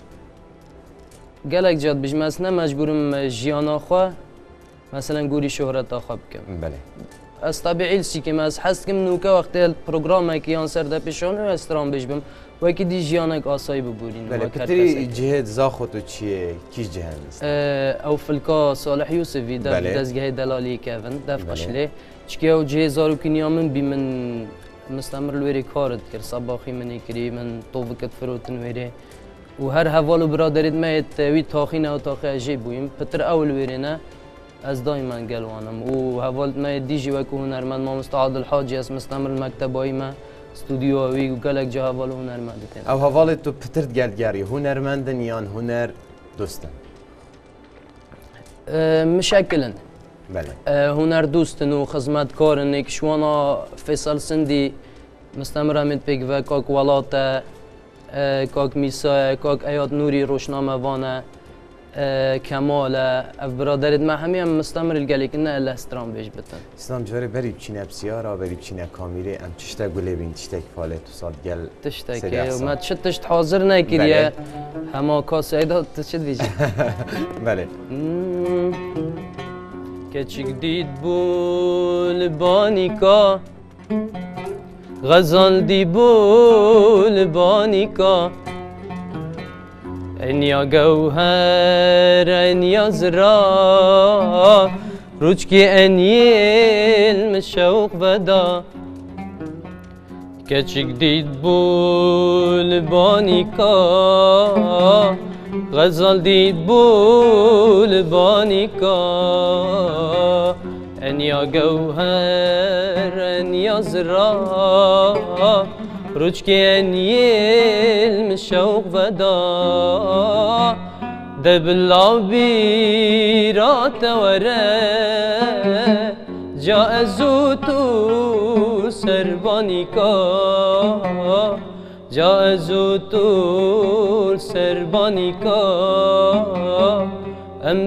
گلک جاد بیش مثلا مجبورم جیانا خواه مثلا گوری شهرت خواب کم بله از طبیعی سی که از حس کم نوکه وقتی پروگرام که یان سر دپیشانه و استرام بیش بیم و که دی جیانک آسایی ببورین بله کتری جهت زاخوتو چیه کیش جهت است او فلکا صالح یوسفی دزگاه دلالی کهون دف قشله چکی او جه زاروکینیا من بی من مستمر الوری کارت کرد صباخی منی کری من طوفکت فروتن وری و هر حوالو برادرید مایت وی تاخینه و تاخی اجی بویم پتر اول ویرینه از دائما گلوانم و حوالت مایت دیجی وکو هنرمند ما مستعاد الحاجی از مستمر المکتبایی ما استودیوی و گلک جا حوالو هنرمندتین او حوالت تو پترد گلگاری هنرمندن یان هنر دوستن مشکلن بله هنر دوستن و خدمتکارن که شوانا فیصل سندی مستمر همید پیک و کاک ولاته کاک میسا کاک ایاد نوری روشنامه وانه کمال برادرت ما همه مستمر الگلی که نه الاسترام بیش بتن اسلام جوری بری بچینه بسیارا بری بچینه کامیره ام چشته گله بین چشته فعالیت تو سال گل تشته که ما تشت حاضر نکریه همه کاس ایداد تشت بیش بله کچک دید بول بانیکا غزال دی بول بانیکا انیا گوهر انیا زرا روچکی انیل مشوق ودا کچک دید بول بانیکا غزال دید بول بانیکا انیا گوهر انیا زرا روچکی انیل مشوق ودا دبلا بیرات وره جا ازو تو سربانیکا جا ازو تو سربانیکا ام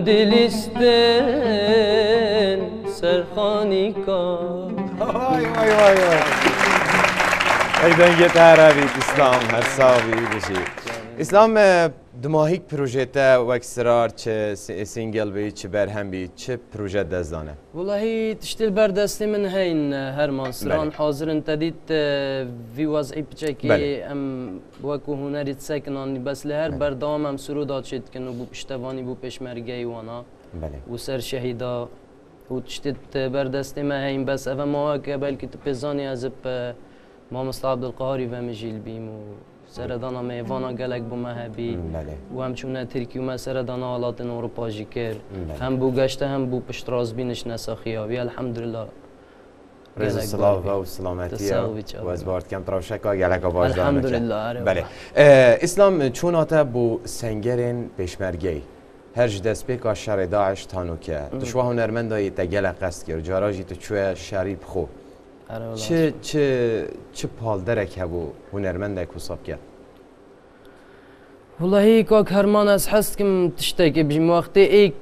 دلستن سرخانیکا وای وای وای وای ایدن گت عربی اسلام هر ساوی بشی اسلام دماهیک پروژه تا وکسرار چه سینگل بی چه برهم بی چه پروژه دزدانه؟ والله تشتیل بردستی من هین هرمان سران حاضرن تدید وی وضعی بچکی ام وکو هنری تسکنانی بس لهر بردام هم سرودات شد کنو بو پشتوانی بو پشمرگی وانا و سر شهیدا و تشتیل بردستی من هین بس اول ما که بلکه تپزانی از ما مصطفى عبد القهاري و مجيل بيم و سردانا ميفانا قالك بمهبي وهم چونه تركي وما سردانا آلاتن أوروبا جيكر هم بو قشته هم بو پشتراز بينش نساخيابي الحمد لله رزق الصلاة والسلامتية وازبارت كم تروشكا قالك باش الحمد لله بله اسلام چون آتا بو سنگرين پشمرگي هرج دست بيكا شر داعش تانو که تشوه هنرمندایی تگل قصد کرد جاراجی تو چوه شریب خو چه پالدرک هبو هنرمندک حساب کرد؟ والله که هرمان از حس کم تشتکی بجیم وقتی ایک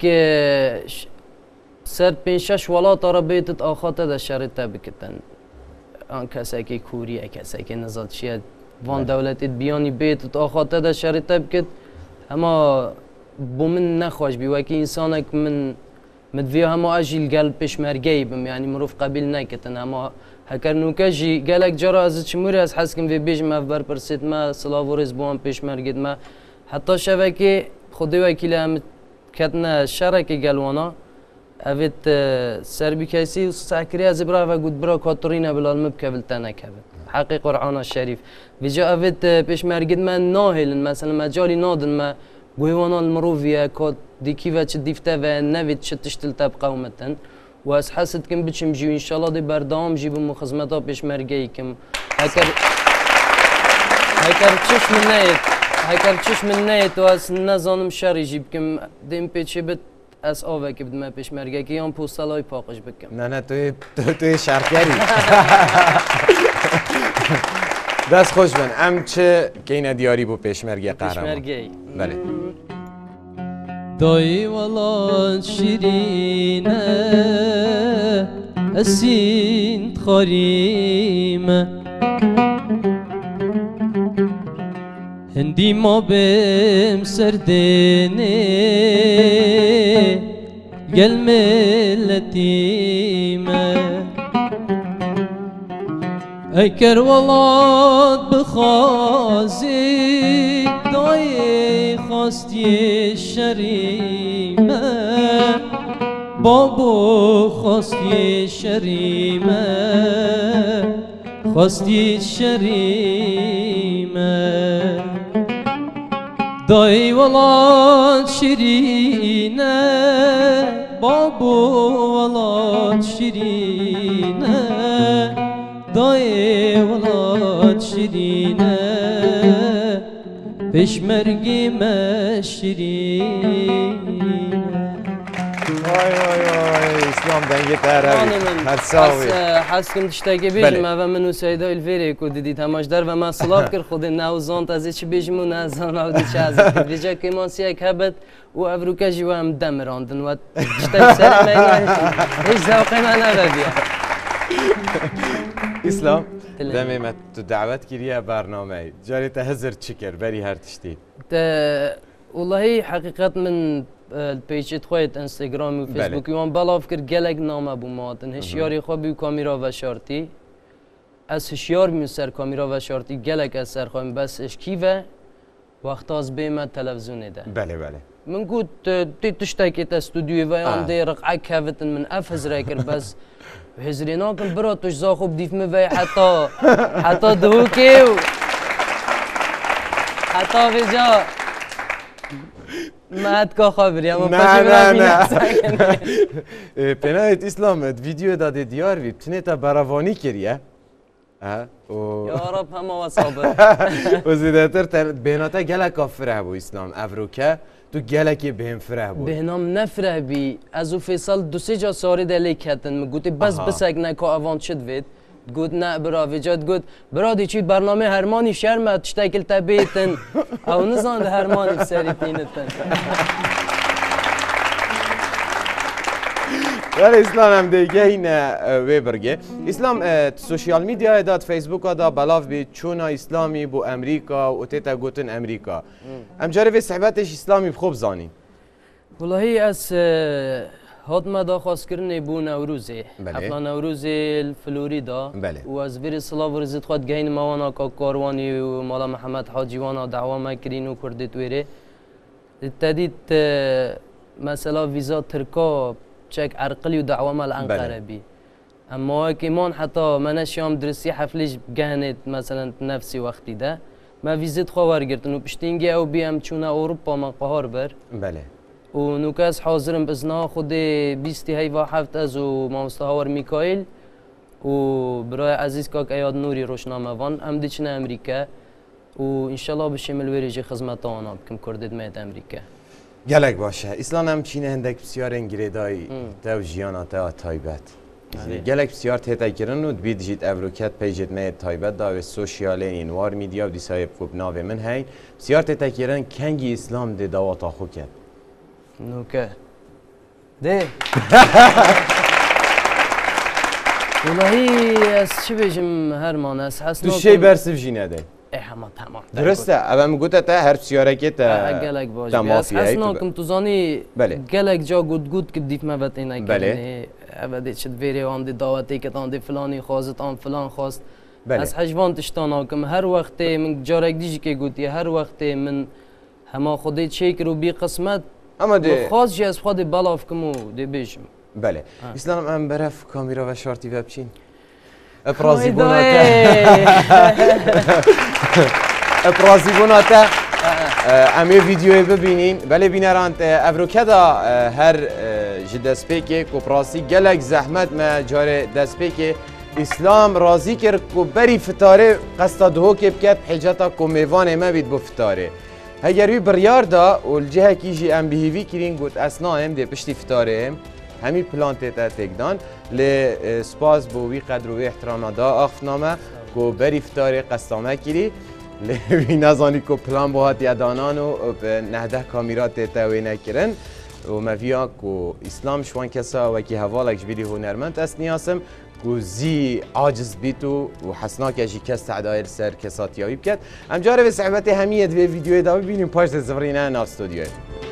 سر 5-6 ولات را بیتت آخات ده شرط بکتن آن کسی که کوریه کسی که نزادشیه وان دولتت بیانی بیتت آخات ده شرط بکت اما بو من نخواش بی وکی انسانک من مدوی همه اجیل قلب پشمرگی بم یعنی مروف قبیل نکتن اما هکر نوکجی قالك جرا از چموری از حسکم وی بیجم افبر پرسید ما سلاو و رز بوام پشمرگید ما حتی شبکه خودی وکیل هم کتنه شرکی گلوانا اوید سربی کسی و سکری از برای و گود برای کاتورینه بلال مبکبلتا نکبت حقی قرآن الشریف ویجا اوید پشمرگید من ناهلن مثلا مجالی نادن ما گویوانا المروفیه کات دیکی و چه دیفته و نوید چه تشتل تب قومتن و از حسد کم بچم جیو انشالله دی بردام جیب مخزمتا پشمرگی کم هکر چشم نیت و از نزانم شری جیب کم دیم پیچه بد از آوه که بدم پشمرگی که یان پوستالای پاقش بکم نه توی شرکری دست خوش بن ام چه که دیاری بو پشمرگی قهرمان پشمرگی بله دای ولاد شیرینه اسین خاریمه هندی ما بهم سردنه گل ملتیمه اکر ولاد بخازی دای خواستی شریمه بابو خواستی شریمه خواستی شریمه دای ولاد شیرینه بابو ولاد شیرینه دای ولاد شیرینه پشمرگی مشرینه وای اسلام دنگی ترهبی هرساوی حسکم تشتاکی بیجم و منو سیدا الفیری که دیدید هماش در و من صلاف کرد خود نوزانت از چی بیجم و نزان عودی چه از بیجا که مانسی یک هبت و افروکا جیو هم دم راندن و تشتاک سر مینا هیچ ذوقی من نبودی اسلام دمی ما تو دعوت کریه برنامه جاری تهزر چیکر بری هر تشتی والله حقیقت من البیجت خواهد انستگرام و فیسبوک یوان بلاف کرد گلگ نامه بو مادن هشیاری خواه بیو کامیرا و شارتی از هشیار میو سر کامیرا و شارتی گلگ از سر خواهیم بس اشکیوه وقت از بیمه تلویزیونه ده بله من گود تی تشتاکی تا استودیوی و یان دی رقعه کهوتن من اف هزره کرد بس هزری ناکن برا توش زا خوب دیف موی حتی دهوکیو حتی بجا مات کا خبری اما نه پناهت اسلام ویدیو داده دیار بی تنه تا براوانی کریه یا رب همه و صابر و زیدتر بیناتا گلک افره بو اسلام افروکه تو گلکی بهم فره بود بهنام نفره بی از او فیصل 2-3 جا ساری دلی کتن مگوتی بس بسگ نکا اوان شد وید گود نه برا ویجاد گود برا دی چید برنامه هرمانی شرمه تشتاکل تبیتن او نزاند هرمانی بسری تینتن ولی اسلام هم دیگه این وی برگه اسلام سوشیال میدیا داد فیسبوک دا بلاف بی چونا اسلامی بو امریکا و تیتا گوتن امریکا ام جاری وی صحبتش اسلامی بخوب زانی والله از هاد ما درخواست کردن بو نوروزه حفله نوروز فلوریدا بله و از ویر سلاو ورزید خود گین موانا که کاروانی و مالا محمد حاجی وانا دعوا مکرین و کردید ویره تدید مثلا ویزا ترکا چک عرقلی و دعوا مال انقره بی اما کمان حتی من شام درسی حفلش گهنت مثلا نفسی وقتی ده ما ویزیت خوار گرتن و پشتینگی او بیم چونه اروپا من قهار بر بله و نوکاس حاضرم بزنا خود 20 هیوا هفت از و مامستهاور میکائیل و برای عزیز کاک ایاد نوری روشنامه وان ام دیچنه امریکا و انشالله بشمل ویریجی خدمت آنها بکم کردید میت امریکا گلک باشه اسلام هم چینه هندک بسیار انگریدای دو جیانا تا تایبت گلک بسیار تیتا کرن و بید جید افروکت پیجت میت تایبت دا و سوشیال اینوار میدیا و دیسای بکوب ناو من هی بسیار تیتا کرن کنگی اسلام دی دواتا خو کرد نوکه ده والله از چی بجم هرمان از حسنا تو شی برسف جینه ده تمام درسته اول میگوته تا هر بسیاره که تا گلک باشه از حسنا کم تو زانی گلک جا گود که دیف مبت اینا کنه ابدا چت ویری آن دی دعوتی که آن دی فلانی خواست آن فلان خواست از حجوان تشتانا کم هر وقت من جارک دیجی که گوتی هر وقت من همه خودی چیک رو بی قسمت اما ده خاص جز خود بالاف کمو دی بیشم بله اسلام ام برف کامیرا و شارتی و بچین افرازی بوناته افرازی بوناته امی ویدیوی ببینین بله بینرانت افروکدا هر جدسپیک کوپراسی گلک زحمت ما جار دسپیک اسلام راضی کرد کو بری فتاره قصد دهو که بکت حجتا کو میوان ما بید بو فتاره اگر وی بریار دا و الجهه کیجی ام بهیوی کرین گوت اسنا هم ده پشتی فتاره هم همی پلانت تا تکدان ل سپاس بو وی قدر و احترام دا آخفنامه کو بری فتاره قصامه کری ل وی نزانی کو پلان بو هات یادانان و نهده کامیرات تا وی نکرن و مفیا کو اسلام شوان کسا و کی حوالک جبیری هنرمند است نیاسم کو زی عاجز بیتو و حسنا که جی کس تعدایل سر کسات یابی بکد ام جاره به صحبت همیت به ویدیوی دا ببینیم پاشت زفرینه ناف استودیوی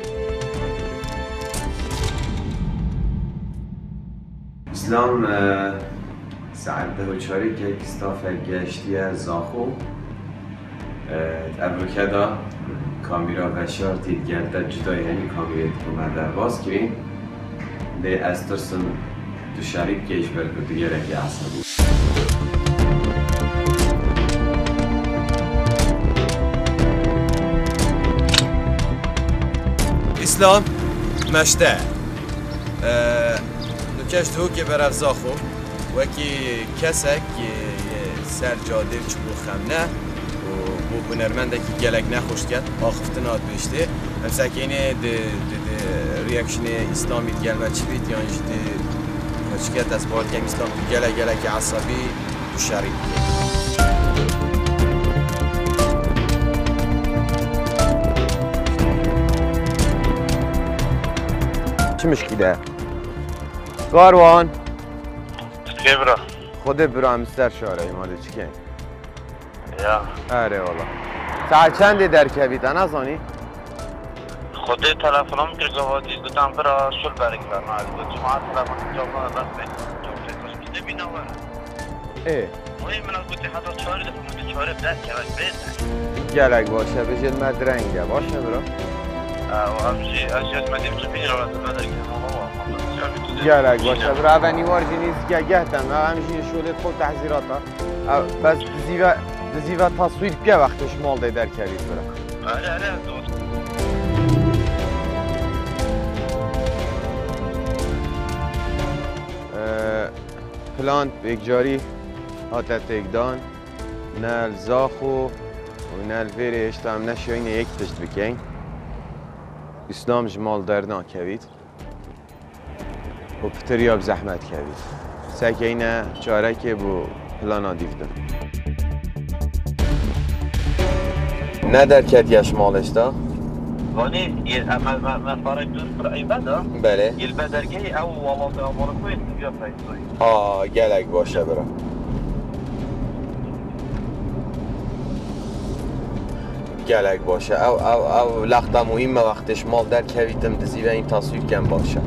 اسلام ساعت ده و چاری که کستاف گشتی زاخو ابروکدا کامیرا و شارتی گلده جدای همی کامیرات کومده باز کرین لی از ترسم تو شریک کهش برکو دیگه رکی عصبی اسلام مشته نکش تو که برف زاخو وکی کسک سر جاده چبو خمنه و هنرمنده که گلک نخوشت کرد آخفتنات بشته همسا که اینه ریاکشن اسلامی گلمه چی بید یا اینجا چکت از باید که اسلام گلک عصبی و شریک چه مشکله؟ کاروان چه برا؟ خودت برو همستر شاره ایماده چی که؟ یا اره والا ساعت چنده در کبیت نزانی؟ خودت تلفنم که گوادی گفتم برا شل برگ برم از بود شما تلفن جواب نداشته جواب بده بینا ور ای مهم من گفتی حتی چهار دفعه من چهار بدر کرد گلک باشه بجد مدرنگه باشه برا و همچی اشیاء مدیم چه بین رو نداری که گلک باشه برا اولین وار جنیز گهتم همیشه شولت خود تحضیرات ها بس دزیوه تصویر بیا وقتش مال ده در کبید برا آره دوست پلانت بگجاری هاتا تکدان نال زاخو و نال ویره اشتا هم نشوین یک تشت بکن اسلام جمال درنا کوید و پتریاب زحمت کوید سکه اینه چاره که بو پلانا دیفتن نه در کت یشمالش دا واني ما فرق دور في أي بدر بله البدر جاي أو والله تأمر كويس يا فايز گلک باشه برا گلک باشه او لخته مهمه وقتش مال در کویتم دزی و این تصویر کم باشه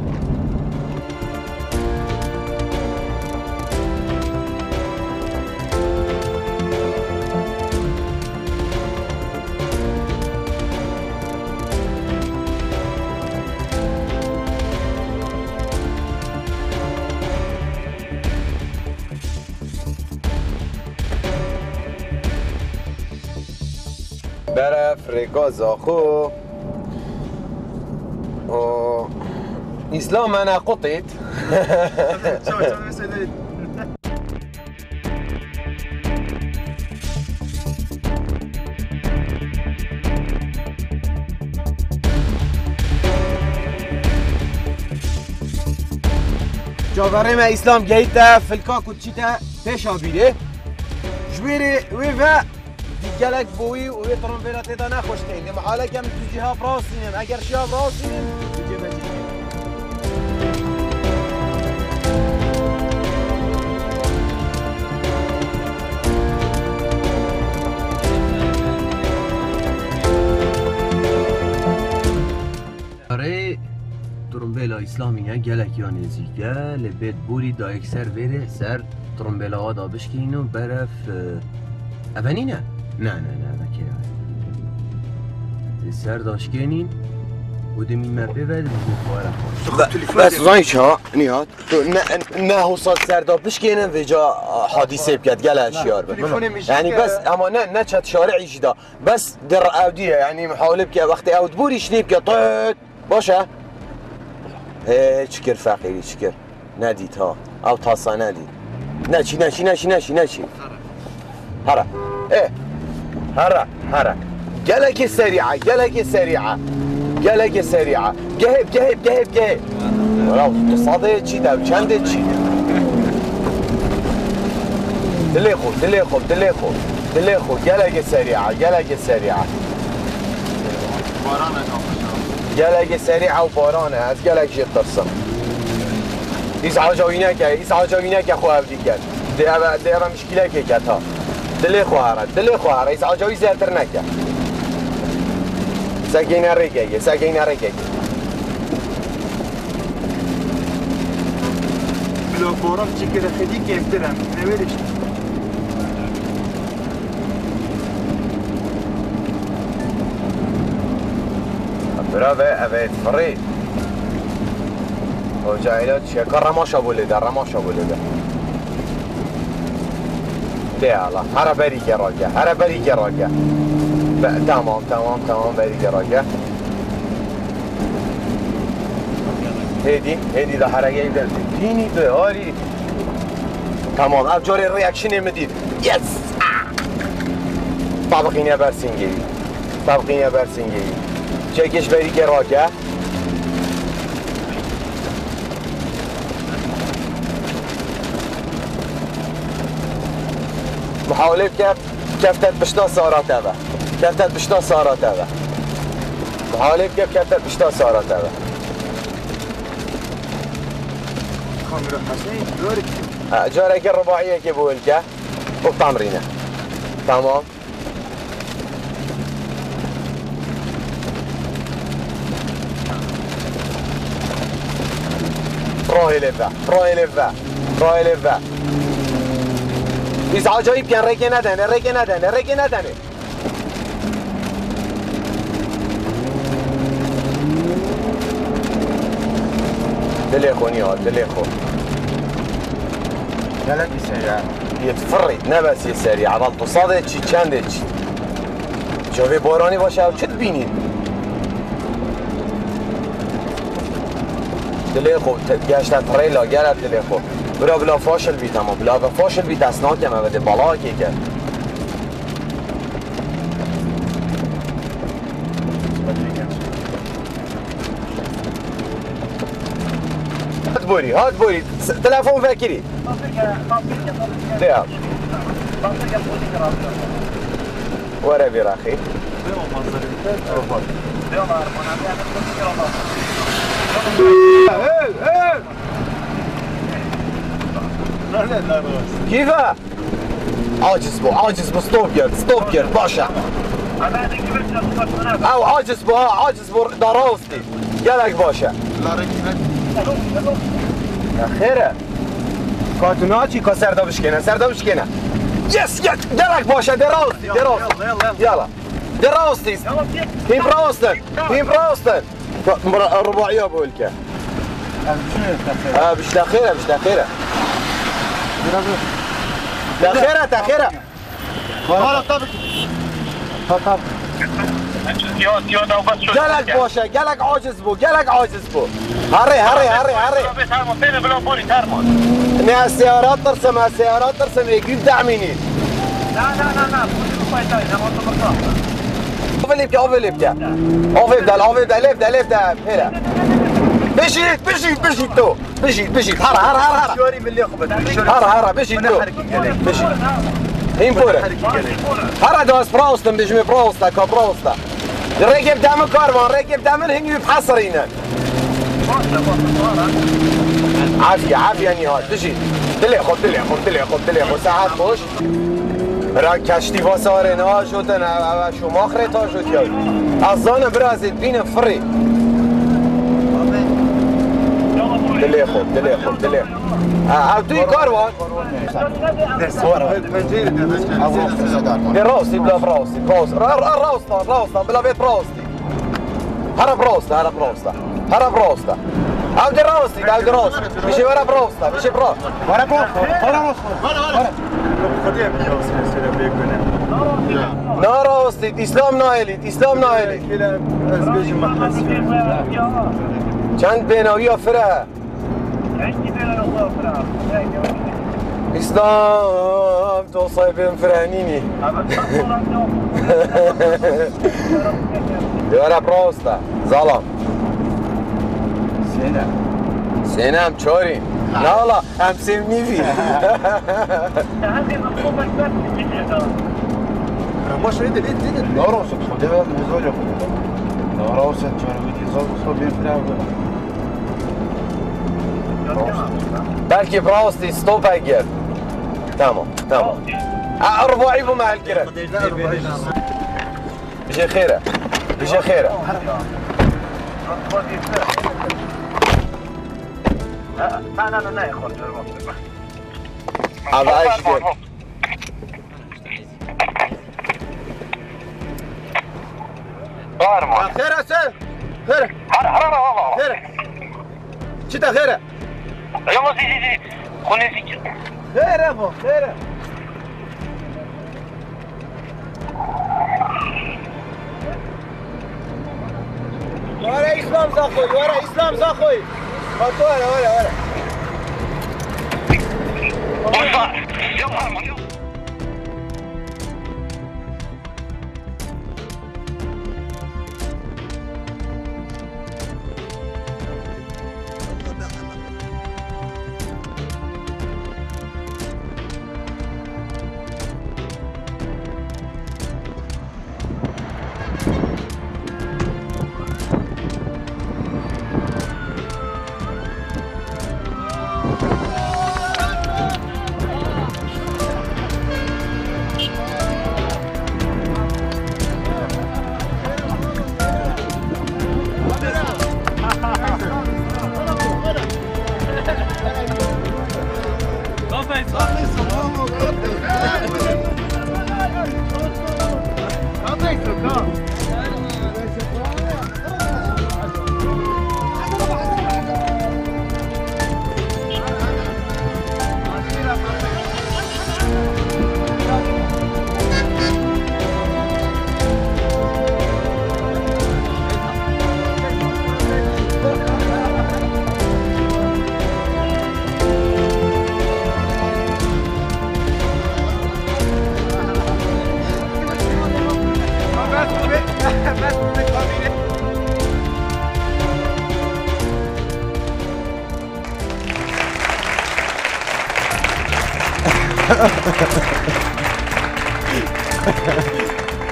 برف رگاز آخو اسلام انا قطيت جاوره ما اسلام جيتا فلكا كوتشيتا بيش ابيده جبيري ويفا گلک بویی و یه ترامپیرات ایتا نخوش تینیم حالا کم تو جیها براسینیم اگر شیها براسینیم دیگه بجیم اره ترامپیلا اسلامیه گلک یا نزیگه لبید بوری دا اکسر ویره سر ترامپیلا ها دا بشکین و برف اوانی نه نه بکره سر داشکنین و دمین مپه ود بس زایش ها نیاد نه حساد سردا بشکنن و جا حادیثه بکد گل اشیار یعنی بس اما نه چت شارعی جدا بس در اودیه یعنی محاوله بکه وقتی اود بوریش نیب که طیت باشه چکر فقیری چکر ندید ها او تاسا ندید نچی هره هره جلك سريعة جهب ولو تصادي تشيدا بشاندي تشيدا دليخو جلك سريعة جلك سريعة وبارانة از جلك جيت ترسم إزعاجوينك أخو أبديك ديابا مشكلة كيكتا دلی خواهر ایس آجایی زیادتر نکه سگین رکه بلا بارم چکر خیلی که اکترم نویدش برافو اوید فرید و جایلات شکر رماشا بولیده الله هرا بری گراگه تمام بری گراگه هیدی ده هرگه ایدل دینی ده آری تمام اب جاری ریاکشنی مدید یس طبقینه برسینگیری چکش بری گراگه محاولة كفتت بشتا صارت هذا محاولة كفتت بشتا صارت هذا خامرة حسين جارك الرباعية كيبولك وبتمرينه تمام روحي لفا إزعاجایی بیان رگه ندنه دليخو جلكي سريعة يتفرد نبس سريعة بل تصادت چی چنده چی شوفي بارانی باشه و چه بینید دليخو گشتن تریلا گرد دليخو بلا فاشل بیت اما بلا فاشل بیت اسناک همه بده بالا که کرد هات بوري تلفون فاكري ديار ورا بيراخي كيفه؟ عاجز بو ستوب جير باشا او عاجز بو داروستي قالك باشا يا خيره كاتوناتشي سردا بشكينا يس قالك باشا دراوستي يلا دراوستي تيم بروستن رباعيه بقول لك مش تاخيره تاخيره غلط طبق قالك باشا قالك عاجز بو هري اني السيارات ترسم يجيب دعميني لا اوفي ليبتا هنا بشيت هرا شوري من اللي خبط هرا بشيت هيمبورا هرا دوس بروستن بيجمي بروستا ركب دعم كارفان هنجي بحصرينا عافية نهاد بشيت تلي ساعات خوش را کشتی واساره نه شدن شو ماخره تا شد یا از آن برازید بین فری دلی خوب او توی کاروان دی راستی بلا براستی راستان بلا بیت براستی هر براستا او دی راستی میشه ورا براستا ناراستید اسلام نایلید از بیجم محمد چند بینایی آفره اسلام تو صاحب فرانيني يا بروستا ظلم سينام تشوري لا والله ام سيمني في مش ريد نوروسك خدها مزوجة نوروسك تشوري صوب ينفرع بلكي براوستي ستوب اجير تمام رباعي مع الكرة بيجي خيرة لا يخرج هذا ايش دير خيرة سير خيرة حرارة خيرة شتا خيرة يلا زيد خليني فيك خيرة ابو خيرة ورا اسلام زاخوي ورا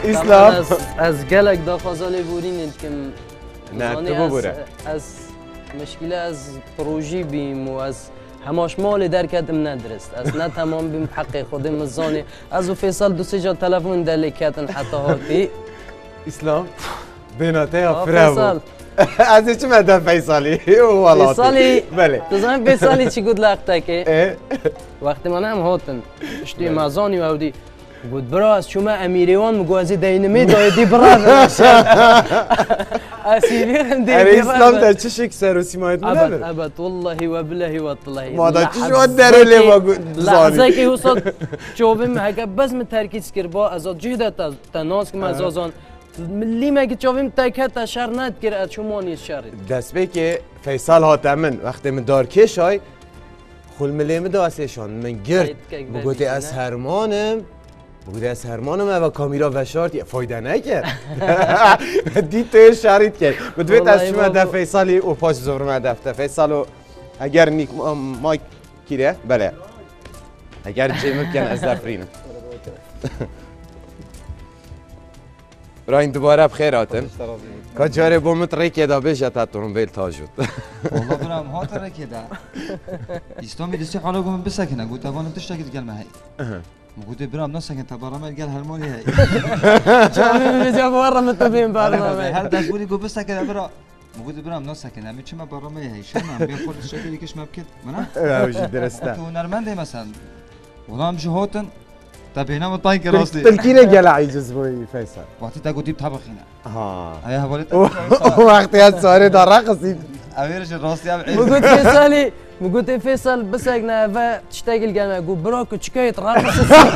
اسلام از گلک دا خازالی بورین کم نه تو ببوره از مشکل از پروژی بیم و از هماش مال درکتم ندرست از نه تمام بیم حق خودم زانی از و فیصل دو سه جا تلفن دلیکتن حتی هاتی اسلام بیناته یا فرابو از چه مدن فیصلی؟ فیصلی بله تو زمان فیصلی چی گود لقته که وقتی من هم هاتن اشتی مزانی و اودی بود برا از شما امیریوان مگوازی دینمی دایدی برا اسیریان دیگه اسلام در چه شکل سر و سیمایت ابد ابد والله و بالله و طلعی مادا چی شد در لیوا لحظه که وصل چوبم هکا بس من ترکیز کر با ازاد جهد تناس که مزازان ملی مگه چوبم تکت شر ند کر از شما نیست شر دست به که فیصل هاتم من وقتی من دارکش های خل ملیم داستشان من گرد بگوتی از هرمانم بگوتی از هرمانم و کامیرا و شارت فایده نکرد دید توی شرید کرد بدویت از شما ده فیصلی و پاس زور ما دفته فیصلو اگر نیک مایک کیره بله اگر چه ممکن از دفرینه راین دوباره بخیر آتن که جاره بومت ریکه دا بیشه تا ترنبیل تاجود والله برام هات ریکه دا استومی دستی حالا گم بسکنه گوت اوانم تشتاقی تقال معي قلت برام نصك انت برامج قال هالموني هاي جاب ورا متفقين برامج هل داشبوري قو بس كذا برا قلت برام نصك انا مش ما برامج هاي شو ما بياخذ الشكل كيش ما بكت منا لا وش درسته تو نرمندي مثلا والله مش هوتن طب هنا مطايق راسي تلكينا قال عيجز بوي فيصل وقت تا قلت بتحبخ هنا هاي هبولت وقت يا صاري ده رقصي اويرش راسي قلت فيصلي قلت فيصل بس احنا فا تشتاق الجامعة قول براكو تشكيت رقص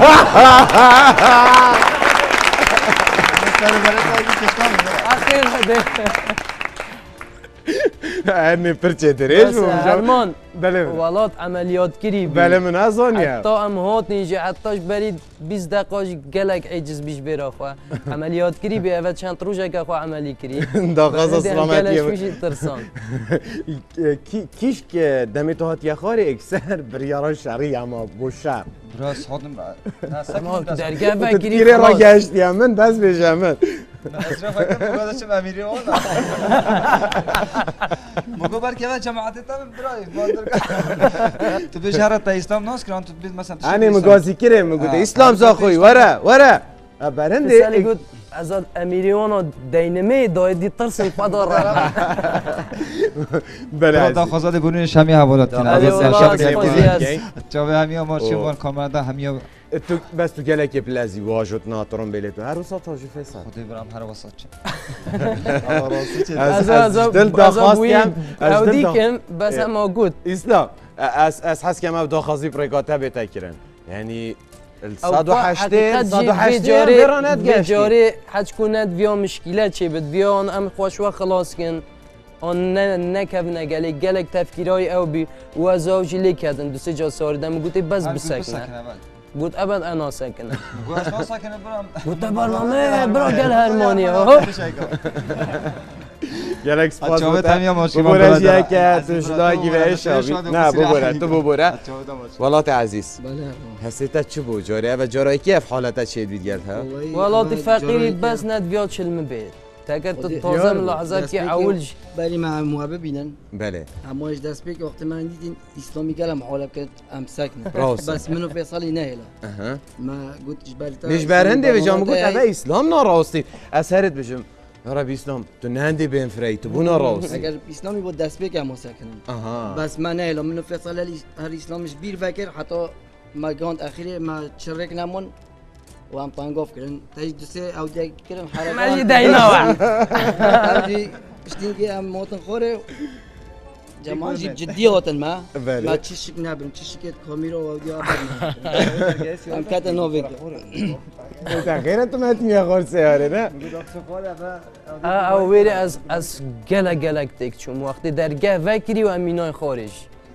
أني برشة دريش هرمان ولات عمليات كري بله من أظن حتى أم هات نيجي حتىش بريد 20 دقيقة جلك عجز بيش بيرافا عمليات كري بيأفت چند روزه که خو عملی کری دقیقا سلامتی گلش میشه ترسان کیش که دمی تو هات یخاری اکثر بریاران شری اما بوشر براس هاتم ما درگاه بگیری تیره را گشتی من بس بیشه من اشرف فکر بگذاشت امیری والا مگو بر که جماعت تام برای تو بشهر تا اسلام ناس کران تو بید مثلا انا مگازی کره مگو اسلام زاخوی ورا برنده از امیریانو دینمی دایدی ترس الفضل را بله دا خزاده بونی شمی حوالات کنه از جواب همیا مارشوان کامراندا همیا تو بس تو گله که پلازی واجد ناترون بلیتو هر وسط تاجی فیصل خدای برام هر وسط چه از دل دخواستم از دیکم بس هم گود اسلام از حس که ما دخواستی پرگاته بتکرن یعنی 108 جاری حج کند ویا مشکلات چه بد ویا ام خوش و خلاص کن آن نکب نگلی گلک تفکیرای او بی و زوجی لیکدن دو سه جا ساردم گوتی بس بسکنه گوت ابد انا سکنه گوت برنامه برا گل هرمانی ها گلک سپاس ببورش یک توشلاگی بهش نه ببوره تو ببوره ولات عزیز حسیت چه بود جاره و جارایی که حالت چه بید گرد ها ولات فقیری بس ندویات چلم بید تاكد تازه من لحظات که اولش بلی مع محبب بینن بله هماش دست بک وقت من دیدین اسلامی کلم حالا کرد امسکنه بس منو فیصلی نه ما قلت مش برنده بجام قلت اما اسلام ناراستی اثرت بجم يا رب اسلام تو نهندی بین فری تو بونا راست اگر اسلامی بود دست بک هم سکنم بس من نه منو فیصل هر اسلامش بیر فکر حتی ما گاند اخیری ما چرک نمون و هم تانگوف کردن تاج دوسه او دیگه کردن حرکت ماشي داينا هذه اشتينكي هم موطن خوره جماعة جدية وطن ما تشيك نابن تشيك كاميرا ودي أبدا هم كات نوفيك غير أنت ما تنيا خور سيارة نه او ويري از گلک تكشوم وقتی درگاه وكري و اميناي خارج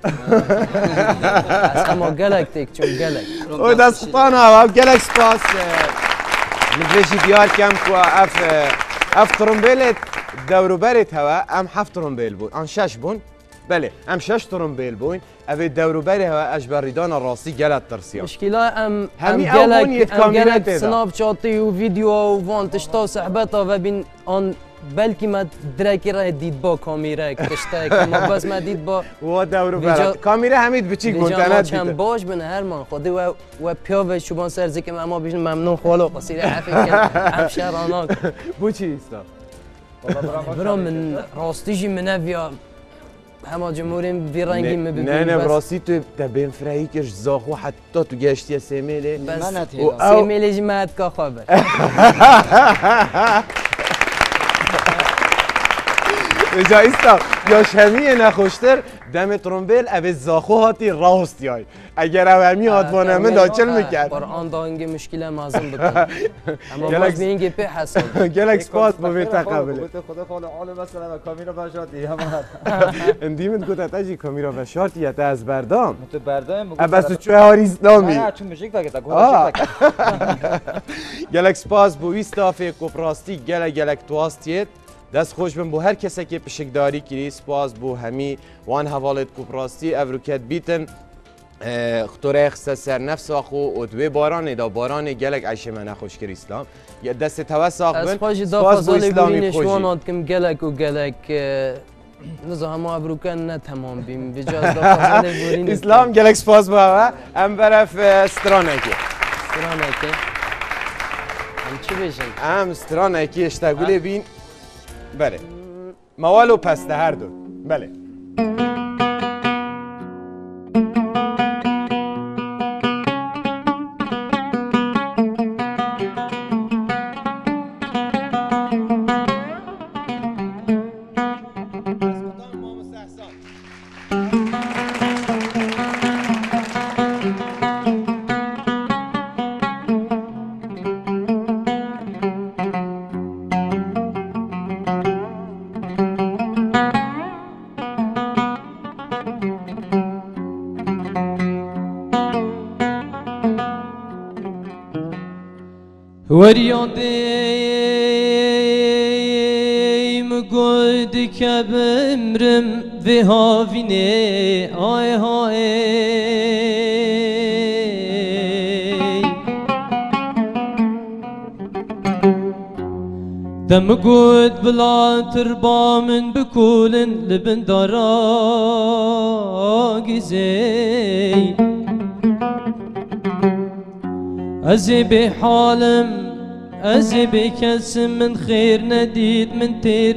از اما گلک تكشوم گلک او دست خطانا و گلک سپاس مدرشي ديار كم كوا اف ترومبيلت دورو بريت هوا ام حف ترومبيل بون ان شاش بون بله ام شش ترمبیل بوین اوی دوروبری ها اجباریدان راستی گلت ترسیا مشكلة ام همي أول يتكاميرات جالك هذا. سناب شاتي وفيديو وفانتشتا صحبتها وبين ان بلكي ما دراكي راه ديد با كاميرا كشتاك ما بس ما ديد با و دوروبر کامیرا همید بچیک بونتانا چم باش بن هرمان خودی و پیاو شوبان سرزی که ما بیشن ممنون خالو قصير عافية هم شهراناك بو چی استا برا من راستيجي من افيا همه جمهوریم وی رنگی مبینیم نه نه براستی تو تبین فرایی کش زاخو حتی تو گشتی سیمیله بس سیمیله جی مهد که خوابه اجا ایستا یا شمیه نخوشتر دم ترمبیل اوه زاخو هاتی راست یای اگر اوه همی آدوانه من دا چل میکرد قرآن دا اینگه مشکل مازم بکن اما باز به اینگه پی حسن گلک سپاس با بیتا قبله خدا خاله عالم مثلا کامیرا بشاتی همه اندیمت گوتا تاجی کامیرا بشاتی یا تا از بردام تو بردام بس تو چوه هاری اسلامی نه چون مشک تا گوتا گلک سپاس بو ایستافه کوپراستی گلک توستیت دست خوش بم بو هر کسی که پشکداری کری سپاس بو همی وان حوالت کوپراستی افروکت بیتن خطوره خسته سر نفس آخو و دوی باران دا باران گلک عیشه من خوش کری اسلام یا دست توساق بن سپاس بو اسلامی خوشی کم گلک و گلک نزا همه افروکن نه تمام بیم بجاز دا فضل بورین اسلام گلک سپاس بو هوا ام برف سترانکی هم چی بشن؟ ام سترانکی اشتاگوله بین بله موالو پسته هر دو بله ورياضيم قد كبمرم ذهافيني آي هاي دم قد بلا تربا من بكولن لبن دراقزي أزي بحالم أزي بكسم من خير نديد من تير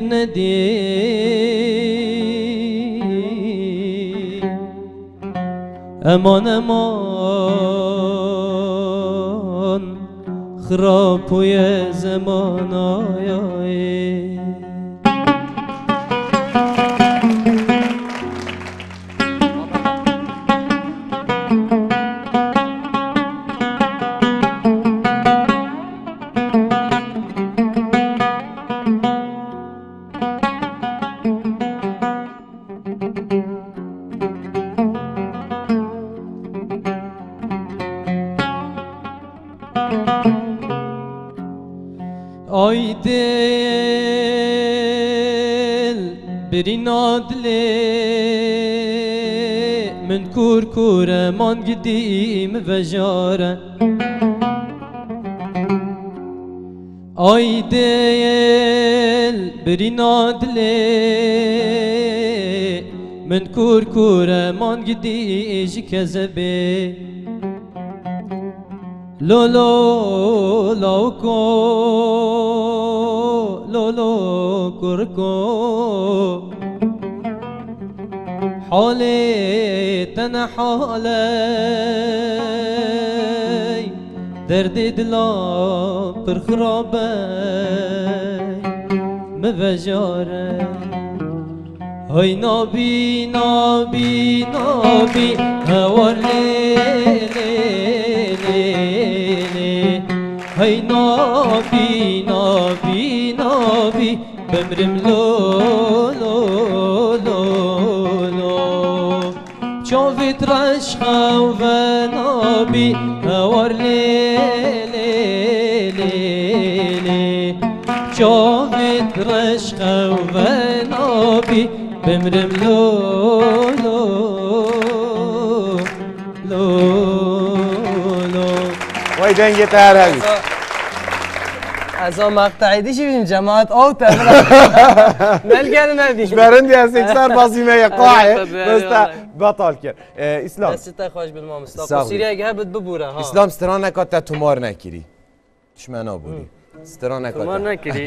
نديد أمان أمان خراب يا زمان آيائي آی دل بریناد لی من کور کوره من گدیم و جاره آی دل بریناد لی من کور کوره من گدیش کذبه لولو لوکو لولو کرکو حالی تن حالی درد دلا پر خرابه مبجاره های نابی نابی نابی هوار لیلی های نابی نابی نابی بمرم لو لو لو لو چاوید رشخه و نابی هوار لیلی چاوید رشخه و نابی بمرم لو لو لو لو وای دنگی تر همی از آن مقطعی دیشی بیم جماعت آوت نلگل ندیش برندی از اکثر بازیمه قاعه بستا بطال کرد اسلام دستی خوش بالمام استاق سیری اگه هبت ببوره ها اسلام ستران نکات تا تومار نکری چشمنا بودی ستران نکات تومار نکری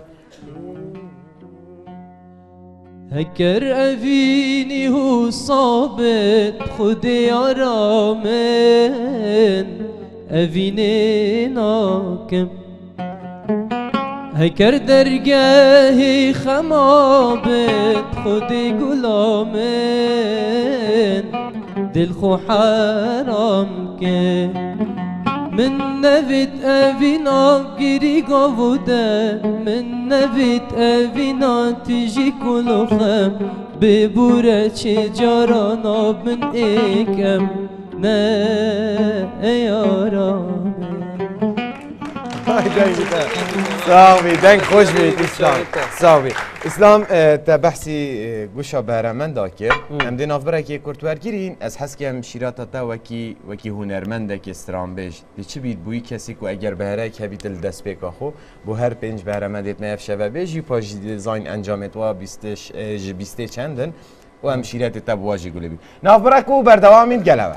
هكر أفيني هو صابت خدي عرامن أفيني ناكم هكر درجاهي خمابت خدي غلامن دل خو حرام كم من نبت أبينا جري قوده من نبت أبينا تجي كل خم ببورة شجرانا من إكم نا يارام صافي دنگ خوش بید اسلام صافي اسلام تا بحثی گوشا بهرمند داکر ام دی نافبره که کرتور گیرین از حس که هم شیراتا تا وکی هنرمنده که استران بیش دی چی بید بوی کسی که اگر بهره که بیت الدست بیکا خو بو هر پنج بهرمندت نیف شوه بیش پاش دیزاین انجامت و بیسته چندن و هم شیرات تا بواجی گوله بید نافبره که بردوامین گلوه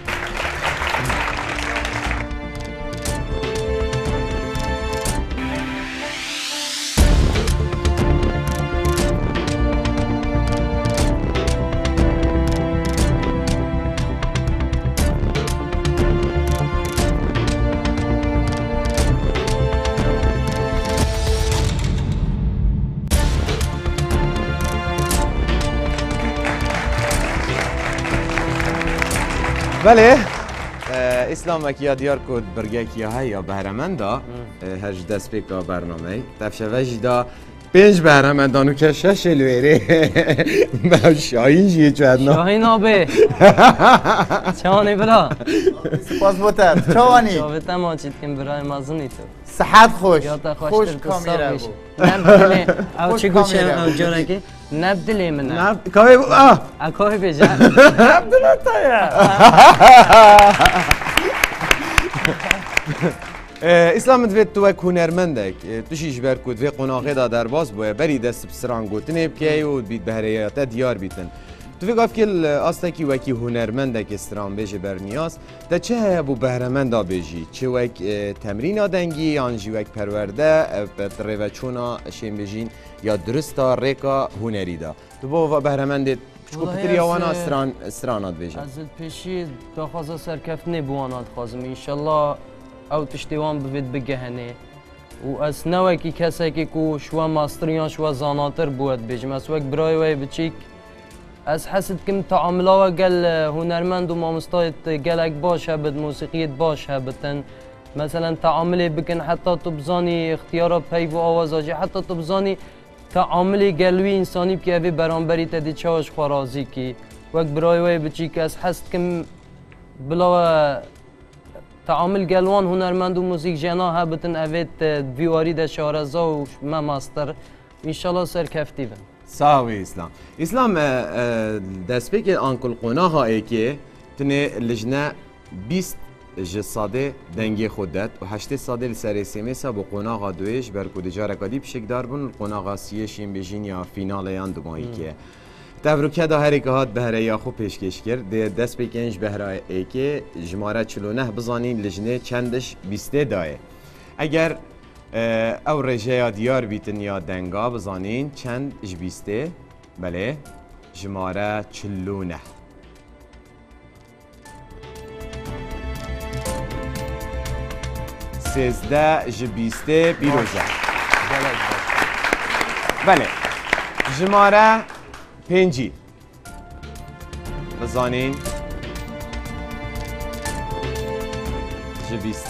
بله اسلام وکی دیار کد برگه کیا های یا بهرمندا هج دست پیکا برنامه تفشه وجی دا پنج بهرمندانو که شش لویره با شاهین جیه چودنا شاهین آبه چوانی برا سپاس بوتر چوانی شاوه ما چید کم برای مازنی تو صحت خوش خوش کامیره بود نبدلی او چی گوشه او جاره که نبدلی من نبدلی کامی بود اکاهی بیجا نبدلی تایا اسلام دوید تو یک هنرمندک توشیش برکود و قناقه دا در باز بوه بری دست بسران گوتنه بکی و بید بهریات دیار بیتن تو فکر که آستا کی وکی هنرمندک استران بیشه بر نیاز تا چه های بو بهرمندا بیجی چه وک تمرین دنگی آنجی وک پرورده روه چونا شیم بیجین یا درستا ریکا هنری دا تو با بهرمندت چکو پتری آوانا استرانات بیجن از پیشی داخوازه سرکفنه بوانات خوازم انشالله او تشتیوان ببید بگهنه و از نوکی کسی که کو شوا ماستریان شوا زاناتر بود بیجم از وقت برای وی بچیک از حسد کم تعاملا و گل هنرمند و مامستایت گلک باش هبت موسیقیت باش هبتن مثلا تعاملی بکن حتی تو بزانی اختیارا پی و آوازاجی حتی تو بزانی تعاملی گلوی انسانی که اوی برانبری تدی چاوش خوارازی کی وقت برای وی بچیک از حسد کم بلا تعامل گلوان هنرمند و موسیقی جنا هبتن اوید ویواری ده شارزا و ما ماستر انشالله سرکفتی بن صاوي اسلام دست بك انكل قناها ايكي تني لجنه 20 جساده دنگي خودت و 8 ساده لسر سمسا بو قناها دويش بركو دجاره كدي بشكدار بن قناها سيشين بجين يا فينال يان دماي كي تبروکه دا هری که هات بهره یا خوب پیشکش کرد دست بکنش بهره ای که جماره 49 بزانین لجنه چندش 20 دایه اگر او رجه دیار بیتن یا دنگا بزانین چند اش 20 بله جماره 49 13 ج 20 پیروزه بله جماره 5 بزانین ج 20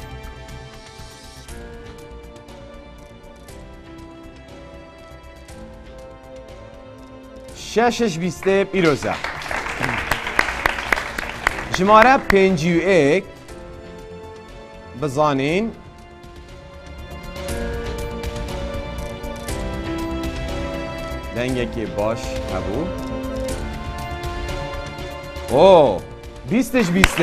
ششش 20 پیروزه شماره 51 بزانین دنگکی باش هبو اوه 20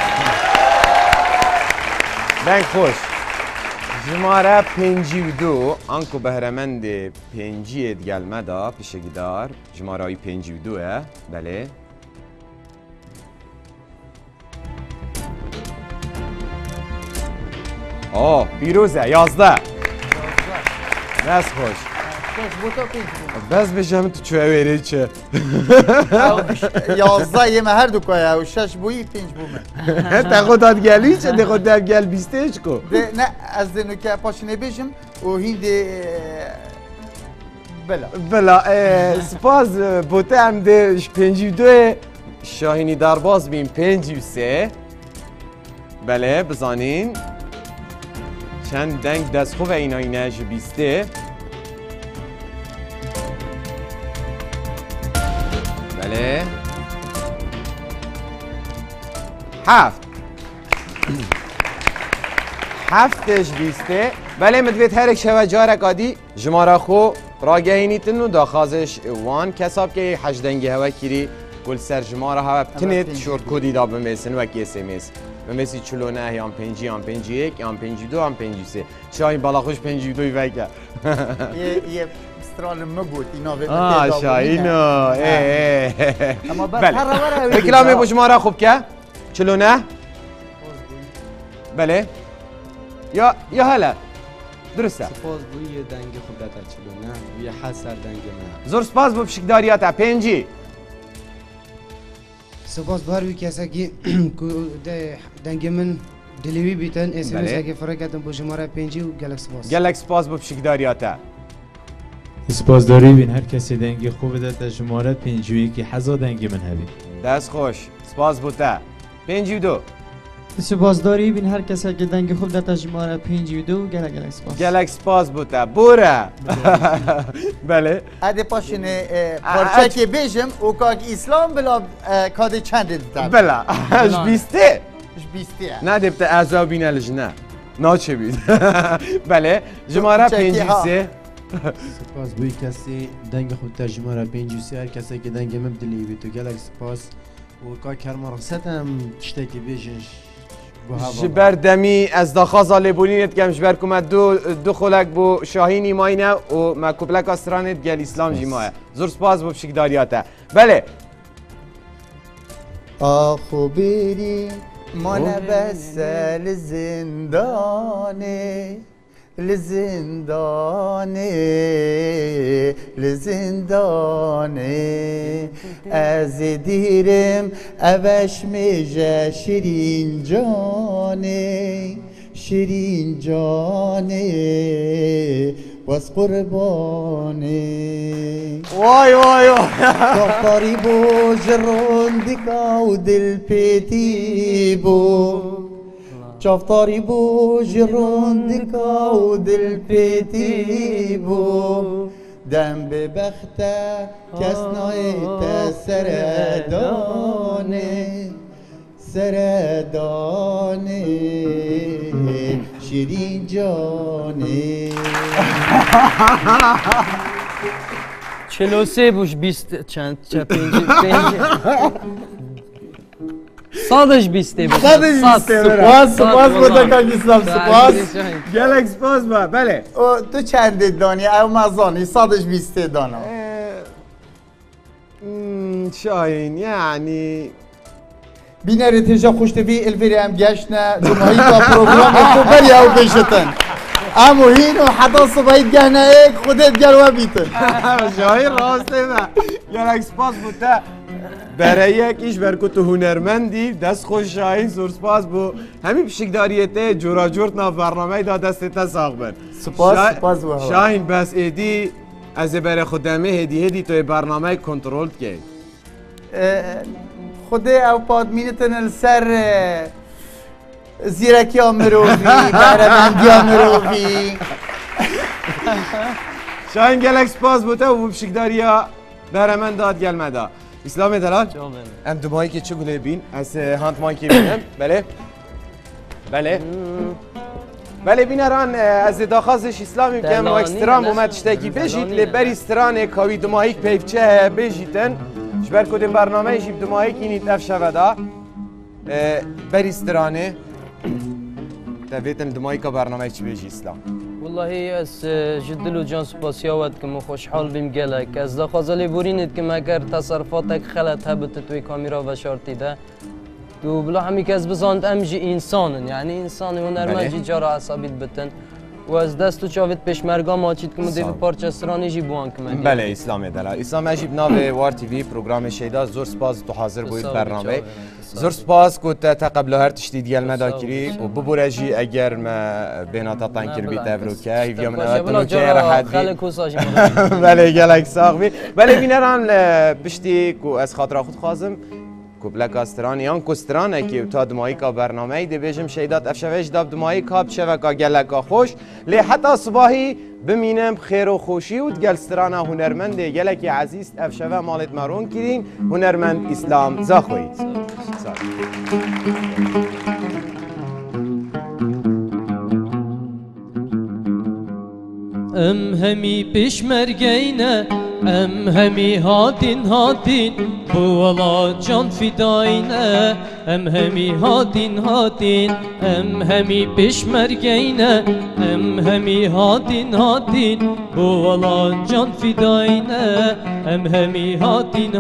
دنگ خوش جماره 52 آنکو بهرمند 5 گلمه دا پیشگیدار جماره های 52 بله آه پیروزه 11 بس خوش بس بشم تو چوه ویره چه 11 یه هر دو که و 6 بویی 5 بومه تا خود داد گلی چه ده خود داد گل 20 کو نه از دنو که پاشنه بیشم و هینده بلا سپاس بوته هم ده 52 شاهینی درباز بیم 53 بله بزانین چند دنگ دست خوب اینا اینش 20 بله 7 7 20 بله مدوید هر یک شوه جارک آدی جماره خو راگهینیتن و داخازش وان کساب که 8 دنگی هوا کیری گل سر جماره هوا بتنید شورت کودی دا بمیسن و کی اسمس بمیسی 49 یا 5 یا 51 یا 52 یا 53 شاهین بالا خوش 52 وگه یه استرال مگوت اینا به شاهینو اما بس هر وره اکلامی با جماره خوب که 49 بله یا هلا درسته سپاس بوی دنگ خوب داتا 49 و یه حسر دنگ نه زور سپاس بو پشکداریاتا 5 سپاس باروی کسی که دنگ من دلیوی بیتن اسمس که فرق کردم با شماره 5 و گلک سپاس گلک سپاس بو پشکداریاتا سپاس داری بین هر کسی دنگی خوب داتا شماره 5 که حزا دنگ من هبی دست خوش سپاس بوده 52 سپاسداری بین هر کسی که دنگ خوب داتا شماره 52 گلک سپاس گلک سپاس بوده بوره بله اده پاشنه پارچه که بیشم او که اسلام بلا کاده چند دیتا بلا اش 20 نه دیبته اعضا بینه لجنه نا چه بید بله جماره 53 سپاس بوی کسی دنگ خود تا جماره 53 هر کسی که دنگ من دلیوی تو گلک سپاس و که کرم رخصت هم چطه که بیشش جبر دمی از داخاز آلیبولینت گم جبر کمت دو خلق بو شاهینی ماینه و ما کپلک آسترانت گل اسلام جیمایه زور سپاس بو بشکداریاته بله آخو بیری ما نبس لزندانه لزندانه از دیرم اوش میجه شیرین جانه واس قربانه وای کافاری بو جروندکا و دل پیتی بو چافتاری بو جروندکا و دل پیتی بو دم به بخته کس نایت سردانه شیرین جانه 43 بوش 20 چند 5 صادش 20 بود سپاس بوده کاکی اسلام سپاس گلک سپاس با بله تو چند دانی او مزانی صادش 20 دانا شاهین یعنی بینه تجا خوشتوی الویری هم گشنه جمعی با پروگرام تو بری او بشتن امو هین و حدا صبحی گهنه ایک خودت گلوه بیتن شاهین راسته با گلک سپاس بوده برای یکیش برکو تو هنرمندی دست خوش شاهین زور سپاس بو همین پشکداریته جورا جورت نا برنامه دا دستت ساق بن سپاس بو شاهین بس ایدی از برای خودمه هدی توی برنامه کنترل که خوده او پادمینتن السر زیرکی آمروفی برمندی آمروفی شاهین گلک سپاس بوده و پشکداریا برمند داد گلمه اسلام دلال ام دو ماهی که چه گله بین از هانت ماهی که بینم بله بله بینران از داخازش اسلامی کم و اکسترام اومد تشتکی بجید لبری استران کاوی دماهیک پیفچه بجیتن شبر کدیم برنامه جیب دماهیک اینی تف شودا بری استرانه تبیتن دماهیکا برنامه چی بجی اسلام والله از جدل و جان سپاسیاوت که خوشحال بیم گلک از داخازلی بورینید که مگر تصرفاتک خلط هبت توی کامیرا و شارتیده تو بلا همی که از بزاند امجی انسانن یعنی انسانی هنرمندی جارا عصابیت بتن و از دست و چاوت پشمرگا ماچید که مدی به پارچه استرانی جی بوان که من بله اسلام دلا اسلام اجیب ناو وار تی وی پروگرام شیدا زور سپاس تو حاضر بوید برنامه زور سپاس کت تا قبل هر تشدید گل مداکری و ببورجی اگر ما بیناتا تانکر بیت افروکه هیویا من اوتنو که راحت بله گلک ساق بی بله بینران بشتی کو از خاطر خود خازم کوبلک استران یان کوسترانه که تا دمایی کا برنامه دی بیجم شیدات افشوش داب دمایی کا بشوکا گلکا خوش لی حتی صباحی بمینم خیر و خوشی و گل استرانه هنرمند گلکی عزیز افشوه مالت مرون کرین هنرمند اسلام زاخوی ام همی پشمرگینه ام همی هاتین بو والا جان فداینه ام همی هاتین ام همی پشمرگینه ام همی هاتین بو والا جان فداینه ام همی هاتین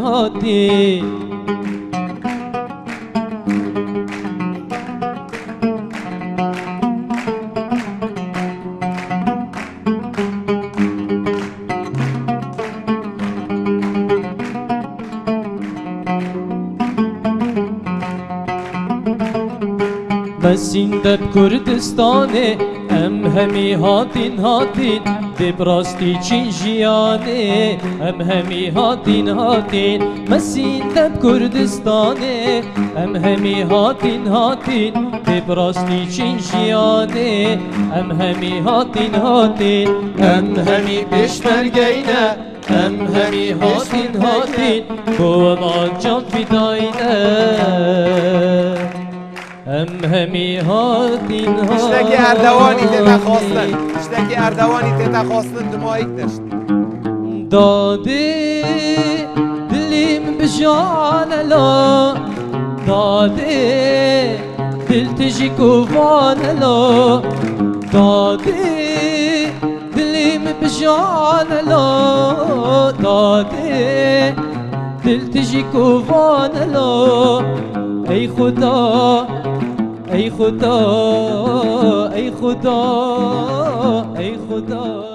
مسین دب کردستانه ام همی هاتین دبراستی چین جیانه ام همی هاتین مسین دب کردستانه ام همی هاتین دبراستی چین جیانه ام همی هاتین ام همی پشمرگینه ام همی هاتین بولا جان فداینه ام همی هاتین اشتکی اردوانی تیتا خواستن دمایک داشت داده دلیم بجان لا داده دل تجی کوفان لا داده دلیم بجان لا داده دل تجی کوفان لا ای خدا ای خدا ای خدا ای خدا